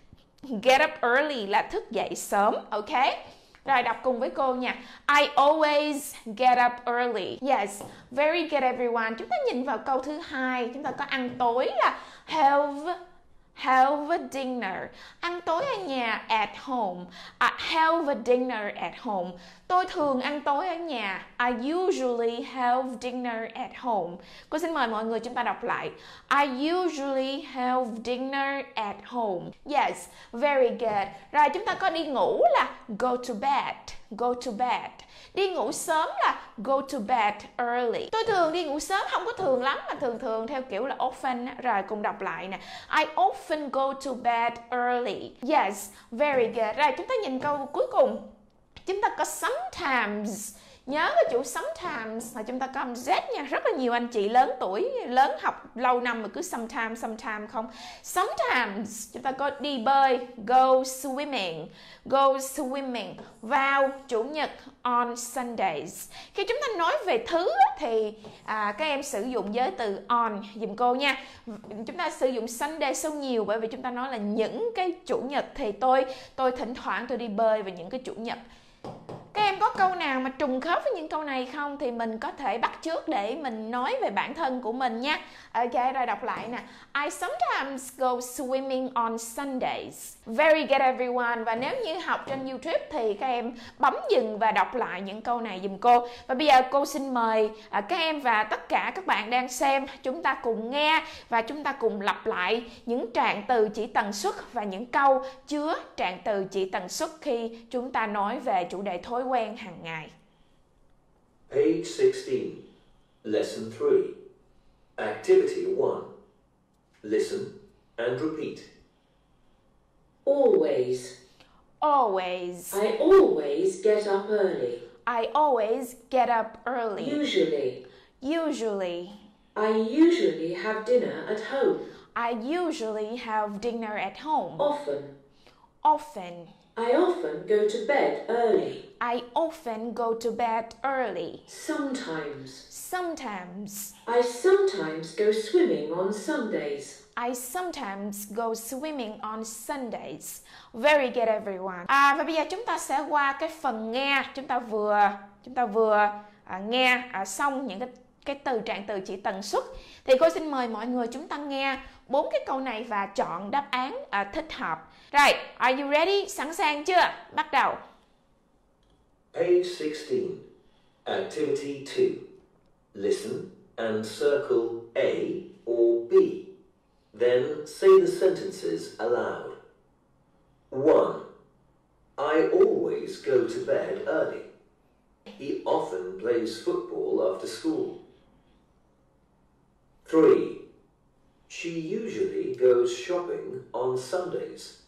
Get up early là thức dậy sớm, ok? Rồi đọc cùng với cô nha. I always get up early. Yes, very good everyone. Chúng ta nhìn vào câu thứ hai. Chúng ta có ăn tối là have... Have a dinner. Ăn tối ở nhà at home. I have a dinner at home. Tôi thường ăn tối ở nhà. I usually have dinner at home. Cô xin mời mọi người chúng ta đọc lại. I usually have dinner at home. Yes, very good. Rồi chúng ta có đi ngủ là go to bed. Go to bed. Đi ngủ sớm là go to bed early. Tôi thường đi ngủ sớm, không có thường lắm mà thường thường theo kiểu là often. Rồi cùng đọc lại nè. I often go to bed early. Yes, very good. Rồi chúng ta nhìn câu cuối cùng. Chúng ta có sometimes. Nhớ cái chữ sometimes là chúng ta có âm Z nha. Rất là nhiều anh chị lớn tuổi, lớn học lâu năm mà cứ sometimes, sometimes không. Sometimes chúng ta có đi bơi, go swimming, go swimming. Vào chủ nhật, on Sundays. Khi chúng ta nói về thứ thì à, các em sử dụng với từ on dùm cô nha. Chúng ta sử dụng Sunday số nhiều bởi vì chúng ta nói là những cái chủ nhật thì tôi tôi thỉnh thoảng tôi đi bơi vào những cái chủ nhật. Các em có câu nào mà trùng khớp với những câu này không thì mình có thể bắt chước để mình nói về bản thân của mình nha. Ok, rồi đọc lại nè. I sometimes go swimming on Sundays. Very good everyone. Và nếu như học trên YouTube thì các em bấm dừng và đọc lại những câu này dùm cô. Và bây giờ cô xin mời à, các em và tất cả các bạn đang xem, chúng ta cùng nghe và chúng ta cùng lặp lại những trạng từ chỉ tần suất và những câu chứa trạng từ chỉ tần suất khi chúng ta nói về chủ đề thói quen hàng ngày. Page sixteen, Lesson three. Activity one. Listen and repeat. Always. Always. I always get up early. I always get up early. Usually. Usually. I usually have dinner at home. I usually have dinner at home. Often. Often. I often go to bed early. I often go to bed early. Sometimes. Sometimes. I sometimes go swimming on Sundays. I sometimes go swimming on Sundays. Very good everyone. À, và bây giờ chúng ta sẽ qua cái phần nghe. Chúng ta vừa chúng ta vừa à, nghe à, xong những cái cái từ trạng từ chỉ tần suất. Thì cô xin mời mọi người chúng ta nghe bốn cái câu này và chọn đáp án à, thích hợp. Rồi, are you ready? Sẵn sàng chưa? Bắt đầu. Page sixteen. Activity two. Listen and circle A or B. Then say the sentences aloud. one. I always go to bed early. He often plays football after school. three. She usually goes shopping on Sundays.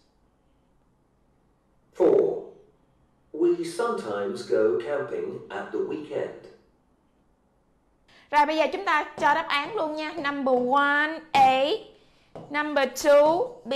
Four. We sometimes go camping at the weekend. Rồi bây giờ chúng ta cho đáp án luôn nha. Number one, A. Number two, B.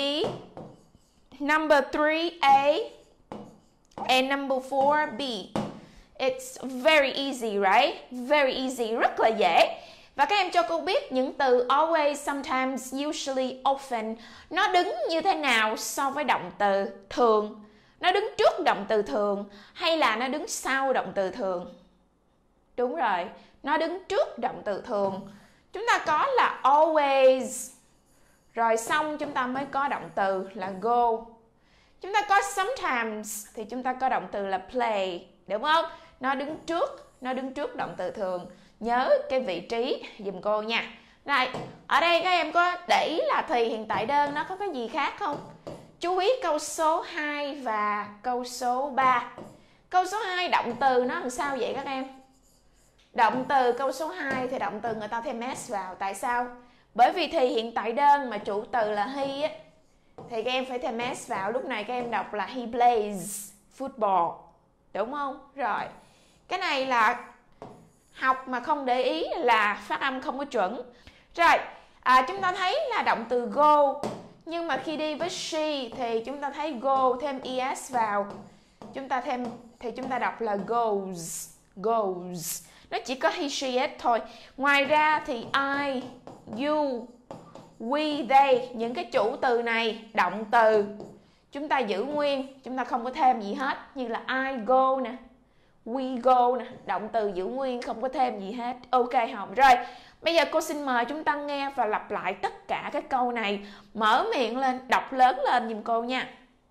Number three, A. And number four, B. It's very easy, right? Very easy, rất là dễ. Và các em cho cô biết những từ always, sometimes, usually, often nó đứng như thế nào so với động từ thường. Nó đứng trước động từ thường hay là nó đứng sau động từ thường? Đúng rồi, nó đứng trước động từ thường. Chúng ta có là always, rồi xong chúng ta mới có động từ là go. Chúng ta có sometimes thì chúng ta có động từ là play, đúng không? Nó đứng trước, nó đứng trước động từ thường. Nhớ cái vị trí giùm cô nha. Rồi, ở đây các em có để ý là thì hiện tại đơn nó có cái gì khác không? Chú ý câu số hai và câu số ba. Câu số hai động từ nó làm sao vậy các em? Động từ câu số hai thì động từ người ta thêm s vào. Tại sao? Bởi vì thì hiện tại đơn mà chủ từ là he á, thì các em phải thêm s vào. Lúc này các em đọc là he plays football, đúng không? Rồi, cái này là học mà không để ý là phát âm không có chuẩn. Rồi, à, chúng ta thấy là động từ go, nhưng mà khi đi với she thì chúng ta thấy go thêm es vào, chúng ta thêm thì chúng ta đọc là goes, goes. Nó chỉ có he, she, it thôi. Ngoài ra thì I, you, we, they, những cái chủ từ này, động từ chúng ta giữ nguyên, chúng ta không có thêm gì hết. Như là I go nè, we go nè, động từ giữ nguyên, không có thêm gì hết. Ok không? Rồi, bây giờ cô xin mời chúng ta nghe và lặp lại tất cả các câu này. Mở miệng lên, đọc lớn lên giùm cô nha.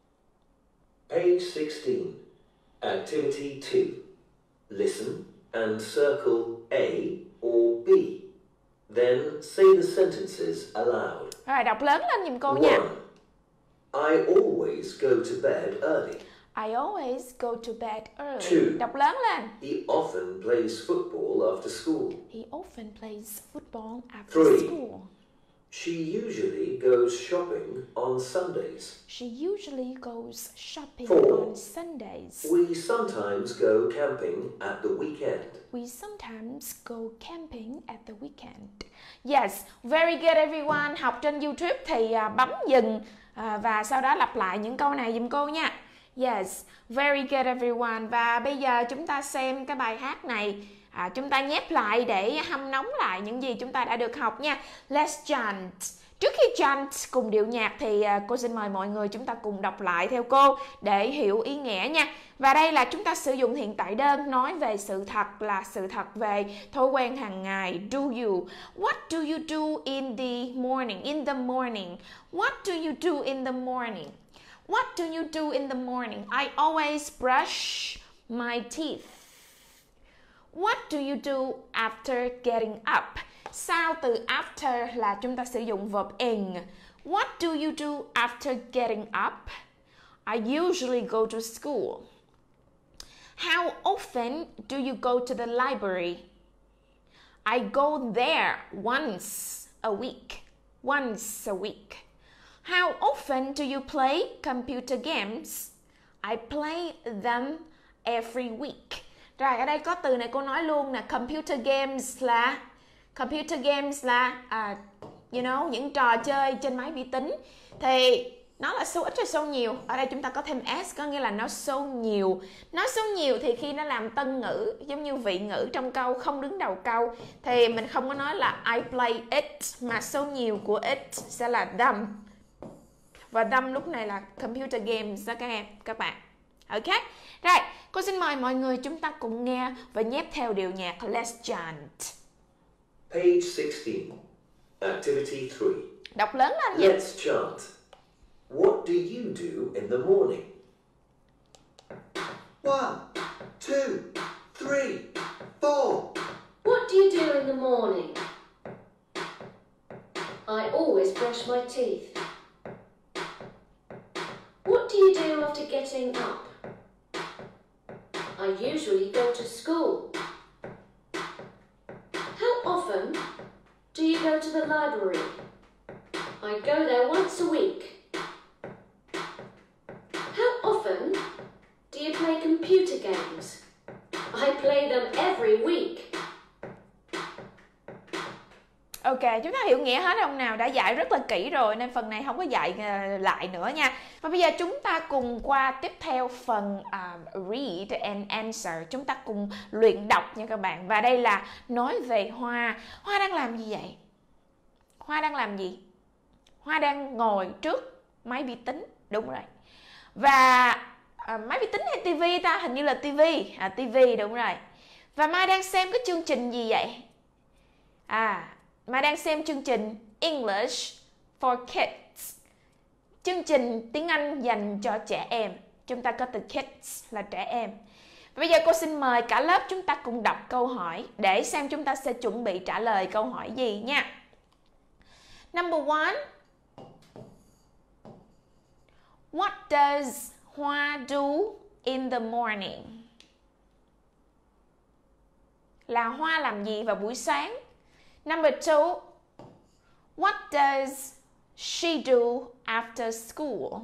Page sixteen. Activity two. Listen and circle A or B. Then say the sentences aloud. Rồi, đọc lớn lên giùm cô nha. One. I always go to bed early. I always go to bed early. Two. Đọc lớn lên. He often plays football after school. He often plays football after Three. school. She usually goes shopping on Sundays. She usually goes shopping Four. on Sundays. We sometimes go camping at the weekend. We sometimes go camping at the weekend. Yes, very good everyone. Học trên YouTube thì uh, bấm dừng uh, và sau đó lặp lại những câu này giùm cô nha. Yes, very good everyone. Và bây giờ chúng ta xem cái bài hát này. À, chúng ta nhép lại để hâm nóng lại những gì chúng ta đã được học nha. Let's chant. Trước khi chant cùng điệu nhạc thì à, cô xin mời mọi người chúng ta cùng đọc lại theo cô để hiểu ý nghĩa nha. Và đây là chúng ta sử dụng hiện tại đơn nói về sự thật, là sự thật về thói quen hàng ngày. Do you? What do you do in the morning? In the morning. What do you do in the morning? What do you do in the morning? I always brush my teeth. What do you do after getting up? Sau từ after là chúng ta sử dụng verb ing. What do you do after getting up? I usually go to school. How often do you go to the library? I go there once a week. Once a week. How often do you play computer games? I play them every week. Rồi, ở đây có từ này cô nói luôn nè. Computer games là Computer games là uh, you know, những trò chơi trên máy vi tính. Thì nó là số ít hay số nhiều? Ở đây chúng ta có thêm s, có nghĩa là nó số nhiều. Nó số nhiều thì khi nó làm tân ngữ, giống như vị ngữ trong câu không đứng đầu câu, thì mình không có nói là I play it, mà số nhiều của it sẽ là them. Và them lúc này là computer games đó các em, các bạn. Ok, rồi, cô xin mời mọi người chúng ta cùng nghe và nhép theo điệu nhạc Let's Chant. Page sixteen. Activity three. Đọc lớn lên nhé. Let's chant. What do you do in the morning? One, two, three, four. What do you do in the morning? I always brush my teeth. What do you do after getting up? I usually go to school. How often do you go to the library? I go there once a week. computer games. I play them every week. Ok, chúng ta hiểu nghĩa hết không nào? Đã dạy rất là kỹ rồi nên phần này không có dạy lại nữa nha. Và bây giờ chúng ta cùng qua tiếp theo phần uh, read and answer. Chúng ta cùng luyện đọc nha các bạn. Và đây là nói về Hoa. Hoa đang làm gì vậy? Hoa đang làm gì? Hoa đang ngồi trước máy vi tính. Đúng rồi. Và uh, máy vi tính hay tivi ta? Hình như là tivi. À, tivi đúng rồi. Và Mai đang xem cái chương trình gì vậy? À... Mai đang xem chương trình English for Kids. Chương trình tiếng Anh dành cho trẻ em. Chúng ta có từ kids là trẻ em. Bây giờ cô xin mời cả lớp chúng ta cùng đọc câu hỏi để xem chúng ta sẽ chuẩn bị trả lời câu hỏi gì nha. Number one. What does Hoa do in the morning? Là Hoa làm gì vào buổi sáng? Number two, what does she do after school?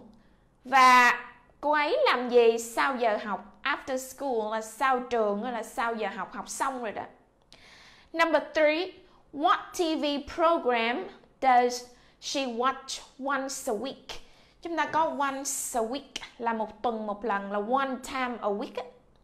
Và cô ấy làm gì sau giờ học? After school là sau trường, là sau giờ học, học xong rồi đó. Number three, what ti vi program does she watch once a week? Chúng ta có once a week là một tuần một lần, là one time a week.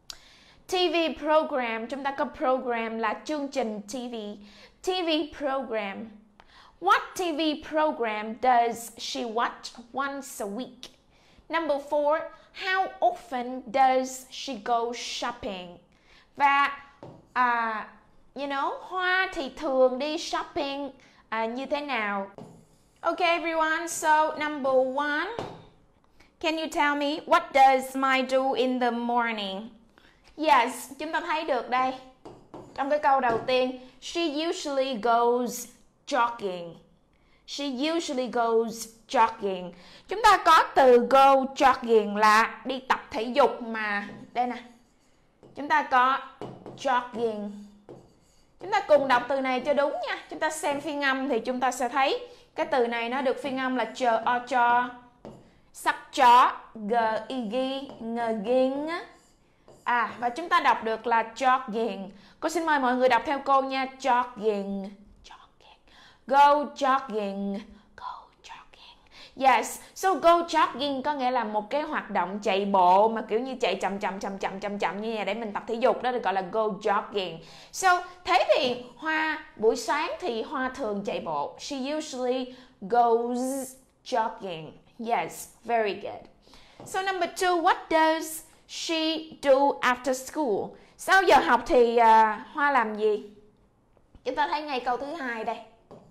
ti vi program, chúng ta có program là chương trình ti vi. ti vi program. What ti vi program does she watch once a week? Number four, how often does she go shopping? Và, uh, you know, Hoa thì thường đi shopping uh, như thế nào? Okay, everyone, so number one, can you tell me what does Mai do in the morning? Yes, chúng ta thấy được đây. Trong cái câu đầu tiên, she usually goes jogging. She usually goes jogging. Chúng ta có từ go jogging là đi tập thể dục mà. Đây nè. Chúng ta có jogging. Chúng ta cùng đọc từ này cho đúng nha. Chúng ta xem phiên âm thì chúng ta sẽ thấy cái từ này nó được phiên âm là chờ o cho, sắc chó, g y gi, ngờ ging. À, và chúng ta đọc được là jogging. Cô xin mời mọi người đọc theo cô nha. Jogging. Jogging. Go jogging. Go jogging. Yes. So go jogging có nghĩa là một cái hoạt động chạy bộ mà kiểu như chạy chậm chậm chậm chậm chậm chậm như vậy để mình tập thể dục, đó được gọi là go jogging. So thế thì Hoa buổi sáng thì Hoa thường chạy bộ. She usually goes jogging. Yes. Very good. So number two, what does she do after school? Sau giờ học thì uh, Hoa làm gì? Chúng ta thấy ngay câu thứ hai đây.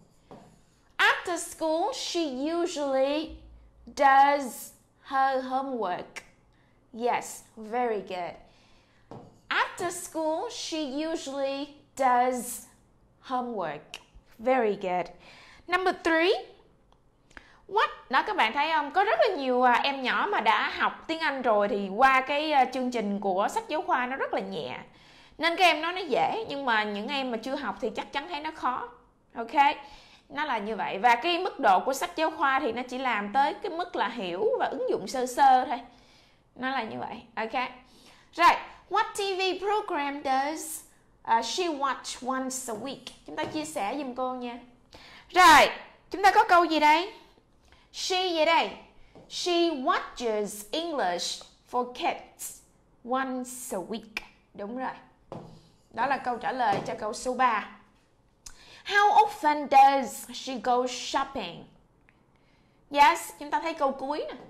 After school, she usually does her homework. Yes, very good. After school, she usually does homework. Very good. Number three. What? Đó, các bạn thấy không? Có rất là nhiều uh, em nhỏ mà đã học tiếng Anh rồi thì qua cái uh, chương trình của sách giáo khoa nó rất là nhẹ. Nên các em nói nó dễ, nhưng mà những em mà chưa học thì chắc chắn thấy nó khó. Ok? Nó là như vậy. Và cái mức độ của sách giáo khoa thì nó chỉ làm tới cái mức là hiểu và ứng dụng sơ sơ thôi. Nó là như vậy. Ok? Right. What ti vi program does uh, she watch once a week? Chúng ta chia sẻ giùm cô nha. Rồi. Chúng ta có câu gì đây? She gì đây? She watches English for Kids once a week. Đúng rồi. Đó là câu trả lời cho câu số ba. How often does she go shopping? Yes, chúng ta thấy câu cuối nè.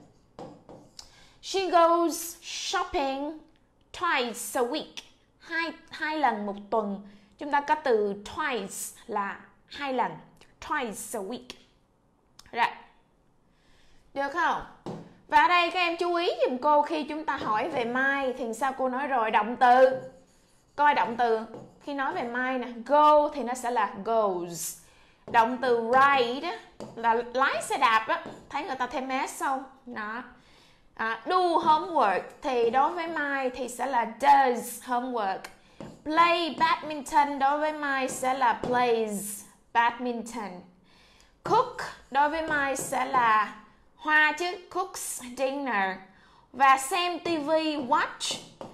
She goes shopping twice a week. Hai, hai lần một tuần. Chúng ta có từ twice là hai lần. Twice a week. Rồi. Được không? Và ở đây các em chú ý giùm cô khi chúng ta hỏi về Mai thì sao cô nói rồi? Động từ. Coi động từ khi nói về Mai nè. Go thì nó sẽ là goes. Động từ ride đó, là lái xe đạp á. Thấy người ta thêm s không? Đó. À, do homework thì đối với Mai thì sẽ là does homework. Play badminton đối với Mai sẽ là plays badminton. Cook đối với Mai sẽ là Hoa chứ, cooks dinner. Và xem ti vi watch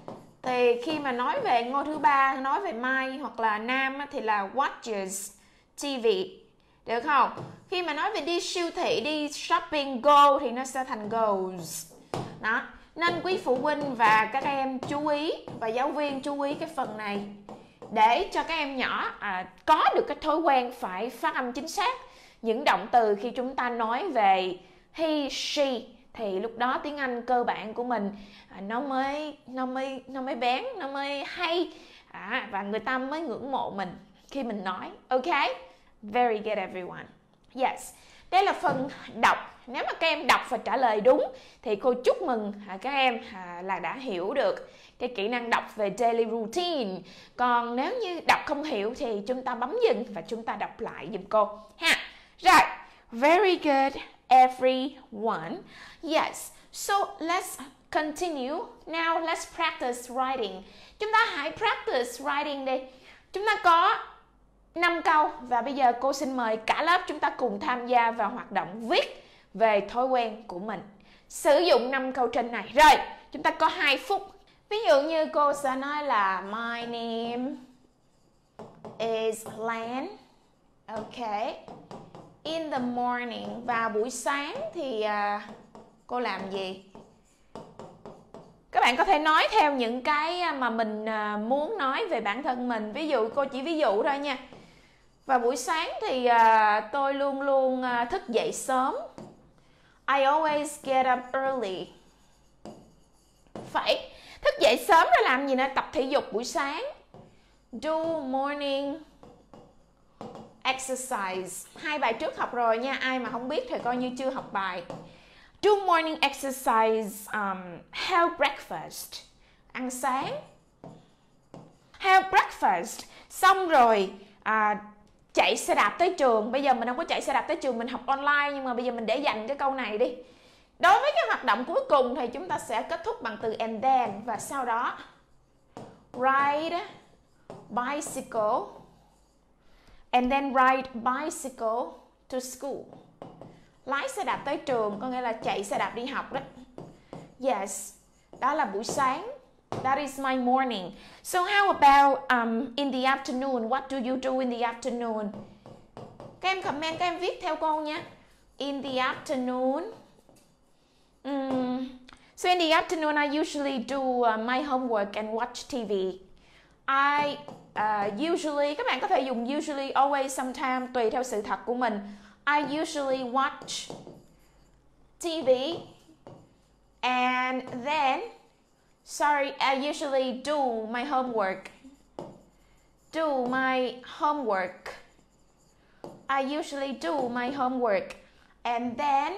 Thì khi mà nói về ngôi thứ ba, nói về Mai hoặc là nam thì là watches ti vi. Được không? Khi mà nói về đi siêu thị, đi shopping, go thì nó sẽ thành goes. Đó. Nên quý phụ huynh và các em chú ý, và giáo viên chú ý cái phần này để cho các em nhỏ à, có được cái thói quen phải phát âm chính xác những động từ khi chúng ta nói về he, she, thì lúc đó tiếng Anh cơ bản của mình à, nó mới nó mới nó mới bén, nó mới hay à, và người ta mới ngưỡng mộ mình khi mình nói. Ok, very good everyone. Yes, đây là phần đọc. Nếu mà các em đọc và trả lời đúng thì cô chúc mừng à, các em à, là đã hiểu được cái kỹ năng đọc về daily routine. Còn nếu như đọc không hiểu thì chúng ta bấm dừng và chúng ta đọc lại giùm cô ha. Rồi, very good everyone. Yes, so let's continue. Now let's practice writing. Chúng ta hãy practice writing đi. Chúng ta có năm câu và bây giờ cô xin mời cả lớp chúng ta cùng tham gia vào hoạt động viết về thói quen của mình. Sử dụng năm câu trên này. Rồi, chúng ta có hai phút. Ví dụ như cô sẽ nói là my name is Lan. Ok. In the morning, vào buổi sáng thì uh, cô làm gì? Các bạn có thể nói theo những cái mà mình uh, muốn nói về bản thân mình. Ví dụ, cô chỉ ví dụ thôi nha. Vào buổi sáng thì uh, tôi luôn luôn uh, thức dậy sớm. I always get up early. Phải thức dậy sớm để làm gì nữa? Tập thể dục buổi sáng. Do morning exercise. Hai bài trước học rồi nha. Ai mà không biết thì coi như chưa học bài. Do morning exercise. um, Have breakfast. Ăn sáng. Have breakfast. Xong rồi à, chạy xe đạp tới trường. Bây giờ mình không có chạy xe đạp tới trường, mình học online, nhưng mà bây giờ mình để dành cái câu này đi. Đối với cái hoạt động cuối cùng thì chúng ta sẽ kết thúc bằng từ and then. Và sau đó ride bicycle. And then ride bicycle to school. Lái xe đạp tới trường, có nghĩa là chạy xe đạp đi học đó. Yes, đó là buổi sáng. That is my morning. So how about um, in the afternoon? What do you do in the afternoon? Các em comment, các em viết theo cô nha. In the afternoon. Um, so in the afternoon I usually do uh, my homework and watch ti vi. I uh, usually, các bạn có thể dùng usually, always, sometimes, tùy theo sự thật của mình. I usually watch ti vi and then, sorry, I usually do my homework. Do my homework. I usually do my homework and then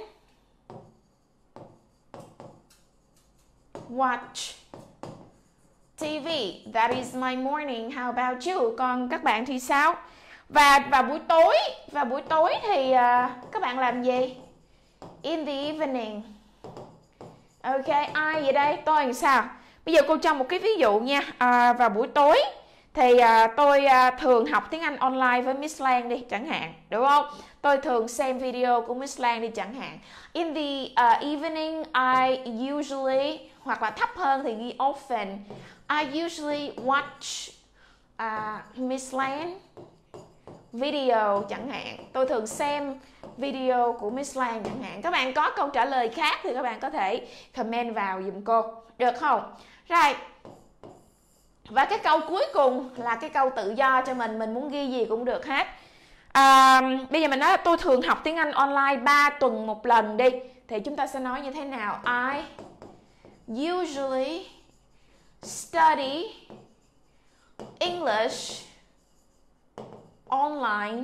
watch ti vi. That is my morning. How about you? Còn các bạn thì sao? Và vào buổi tối, vào buổi tối thì uh, các bạn làm gì? In the evening. Ok, ai vậy đây? Tôi làm sao? Bây giờ cô cho một cái ví dụ nha. À, vào buổi tối thì uh, tôi uh, thường học tiếng Anh online với Miss Lan đi chẳng hạn, đúng không? Tôi thường xem video của Miss Lan đi chẳng hạn. In the uh, evening I usually, hoặc là thấp hơn thì ghi often, I usually watch uh, Miss Lan video chẳng hạn. Tôi thường xem video của Miss Lan chẳng hạn. Các bạn có câu trả lời khác thì các bạn có thể comment vào giùm cô, được không? Rồi. Và cái câu cuối cùng là cái câu tự do cho mình. Mình muốn ghi gì cũng được hết. à, Bây giờ mình nói là tôi thường học tiếng Anh online ba tuần một lần đi. Thì chúng ta sẽ nói như thế nào? I usually study English online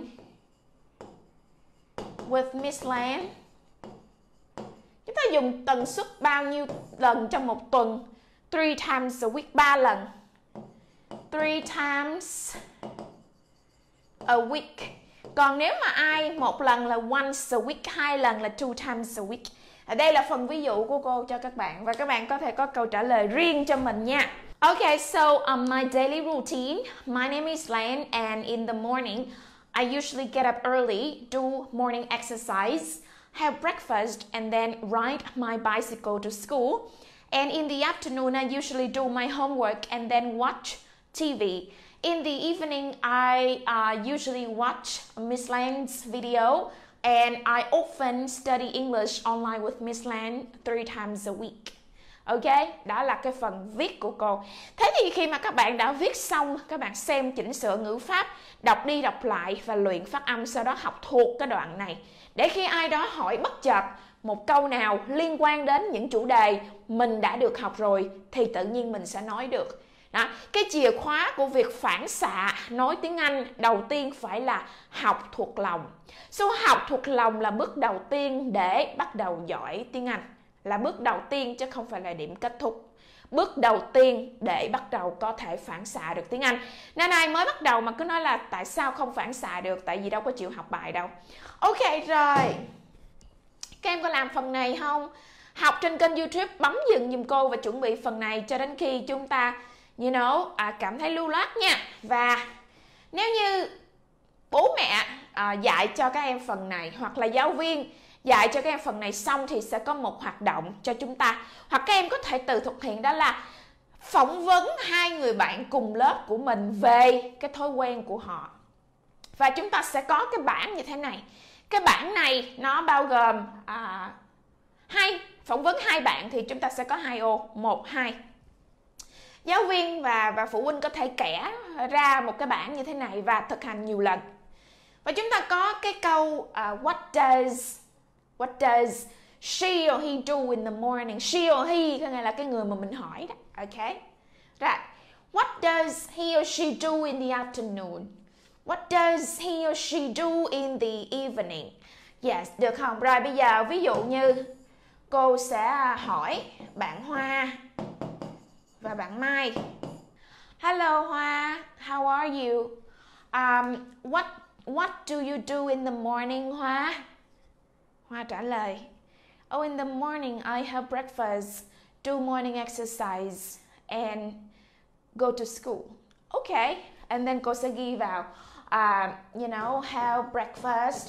with Miss Lan. Chúng ta dùng tần suất bao nhiêu lần trong một tuần? Three times a week, ba lần. Three times a week. Còn nếu mà ai một lần là once a week, hai lần là two times a week. Ở đây là phần ví dụ của cô cho các bạn. Và các bạn có thể có câu trả lời riêng cho mình nha. Okay, so um, my daily routine. My name is Lan and in the morning I usually get up early, do morning exercise, have breakfast and then ride my bicycle to school. And in the afternoon, I usually do my homework and then watch T V. In the evening, I uh, usually watch Miss Lang's video, and I often study English online with Miss Lang three times a week. Ok, đó là cái phần viết của cô. Thế thì khi mà các bạn đã viết xong, các bạn xem chỉnh sửa ngữ pháp, đọc đi đọc lại và luyện phát âm, sau đó học thuộc cái đoạn này. Để khi ai đó hỏi bất chợt một câu nào liên quan đến những chủ đề mình đã được học rồi thì tự nhiên mình sẽ nói được. Đó, cái chìa khóa của việc phản xạ nói tiếng Anh đầu tiên phải là học thuộc lòng. So, học thuộc lòng là bước đầu tiên để bắt đầu giỏi tiếng Anh. Là bước đầu tiên chứ không phải là điểm kết thúc. Bước đầu tiên để bắt đầu có thể phản xạ được tiếng Anh. Nên ai mới bắt đầu mà cứ nói là tại sao không phản xạ được, tại vì đâu có chịu học bài đâu. Ok rồi. Các em có làm phần này không? Học trên kênh YouTube, bấm dừng giùm cô và chuẩn bị phần này cho đến khi chúng ta you know, à, cảm thấy lưu loát nha. Và nếu như bố mẹ à, dạy cho các em phần này, hoặc là giáo viên dạy cho các em phần này xong thì sẽ có một hoạt động cho chúng ta. Hoặc các em có thể tự thực hiện, đó là phỏng vấn hai người bạn cùng lớp của mình về cái thói quen của họ. Và chúng ta sẽ có cái bảng như thế này. Cái bảng này nó bao gồm à, hai phỏng vấn hai bạn thì chúng ta sẽ có hai ô, một, hai. Giáo viên và, và phụ huynh có thể kẻ ra một cái bảng như thế này và thực hành nhiều lần. Và chúng ta có cái câu uh, What does What does she or he do in the morning? She or he có nghĩa là cái người mà mình hỏi đó. Ok. Right. What does he or she do in the afternoon? What does he or she do in the evening? Yes, được không? Rồi bây giờ ví dụ như cô sẽ hỏi bạn Hoa và bạn Mai. Hello Hoa, how are you? Um, what what do you do in the morning, Hoa? Hoa trả lời, oh, in the morning I have breakfast, do morning exercise and go to school. Okay, and then cô sẽ ghi vào, uh, you know, have breakfast,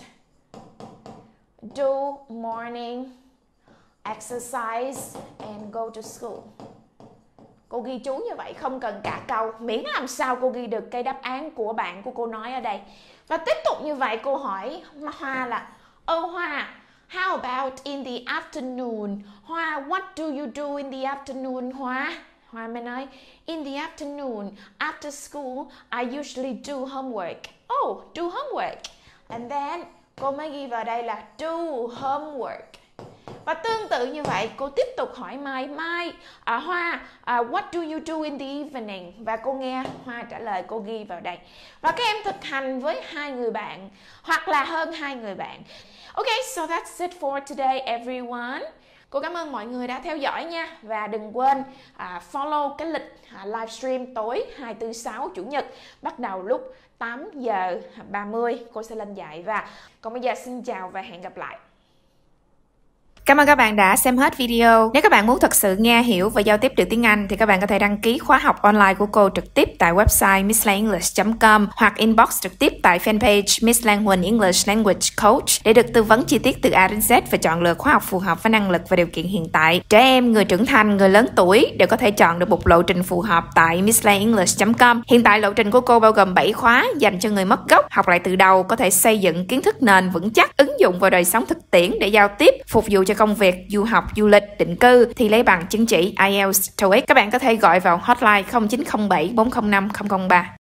do morning exercise and go to school. Cô ghi chú như vậy, không cần cả câu, miễn làm sao cô ghi được cái đáp án của bạn của cô nói ở đây. Và tiếp tục như vậy, cô hỏi Hoa là, oh Hoa, how about in the afternoon? Hoa, what do you do in the afternoon, Hoa? Hoa mới nói, in the afternoon, after school, I usually do homework. Oh, do homework. And then, cô mới ghi vào đây là do homework. Và tương tự như vậy, cô tiếp tục hỏi Mai, Mai, à, Hoa, à, what do you do in the evening? Và cô nghe Hoa trả lời, cô ghi vào đây. Và các em thực hành với hai người bạn, hoặc là hơn hai người bạn. Okay, so that's it for today, everyone. Cô cảm ơn mọi người đã theo dõi nha. Và đừng quên à, follow cái lịch à, livestream tối hai, tư, sáu, Chủ nhật, bắt đầu lúc tám giờ ba mươi. Cô sẽ lên dạy. Và còn bây giờ xin chào và hẹn gặp lại. Cảm ơn các bạn đã xem hết video. Nếu các bạn muốn thật sự nghe, hiểu và giao tiếp được tiếng Anh thì các bạn có thể đăng ký khóa học online của cô trực tiếp tại website miss lang english chấm com hoặc inbox trực tiếp tại fanpage Miss Lang Huỳnh English Language Coach để được tư vấn chi tiết từ A đến Z và chọn lựa khóa học phù hợp với năng lực và điều kiện hiện tại. Trẻ em, người trưởng thành, người lớn tuổi đều có thể chọn được một lộ trình phù hợp tại miss lang english chấm com. Hiện tại lộ trình của cô bao gồm bảy khóa dành cho người mất gốc, học lại từ đầu, có thể xây dựng kiến thức nền vững chắc, ứng dụng vào đời sống thực tiễn để giao tiếp, phục vụ cho công việc, du học, du lịch, định cư thì lấy bằng chứng chỉ ai eo, TOEIC. Các bạn có thể gọi vào hotline không chín không bảy bốn không năm không không ba.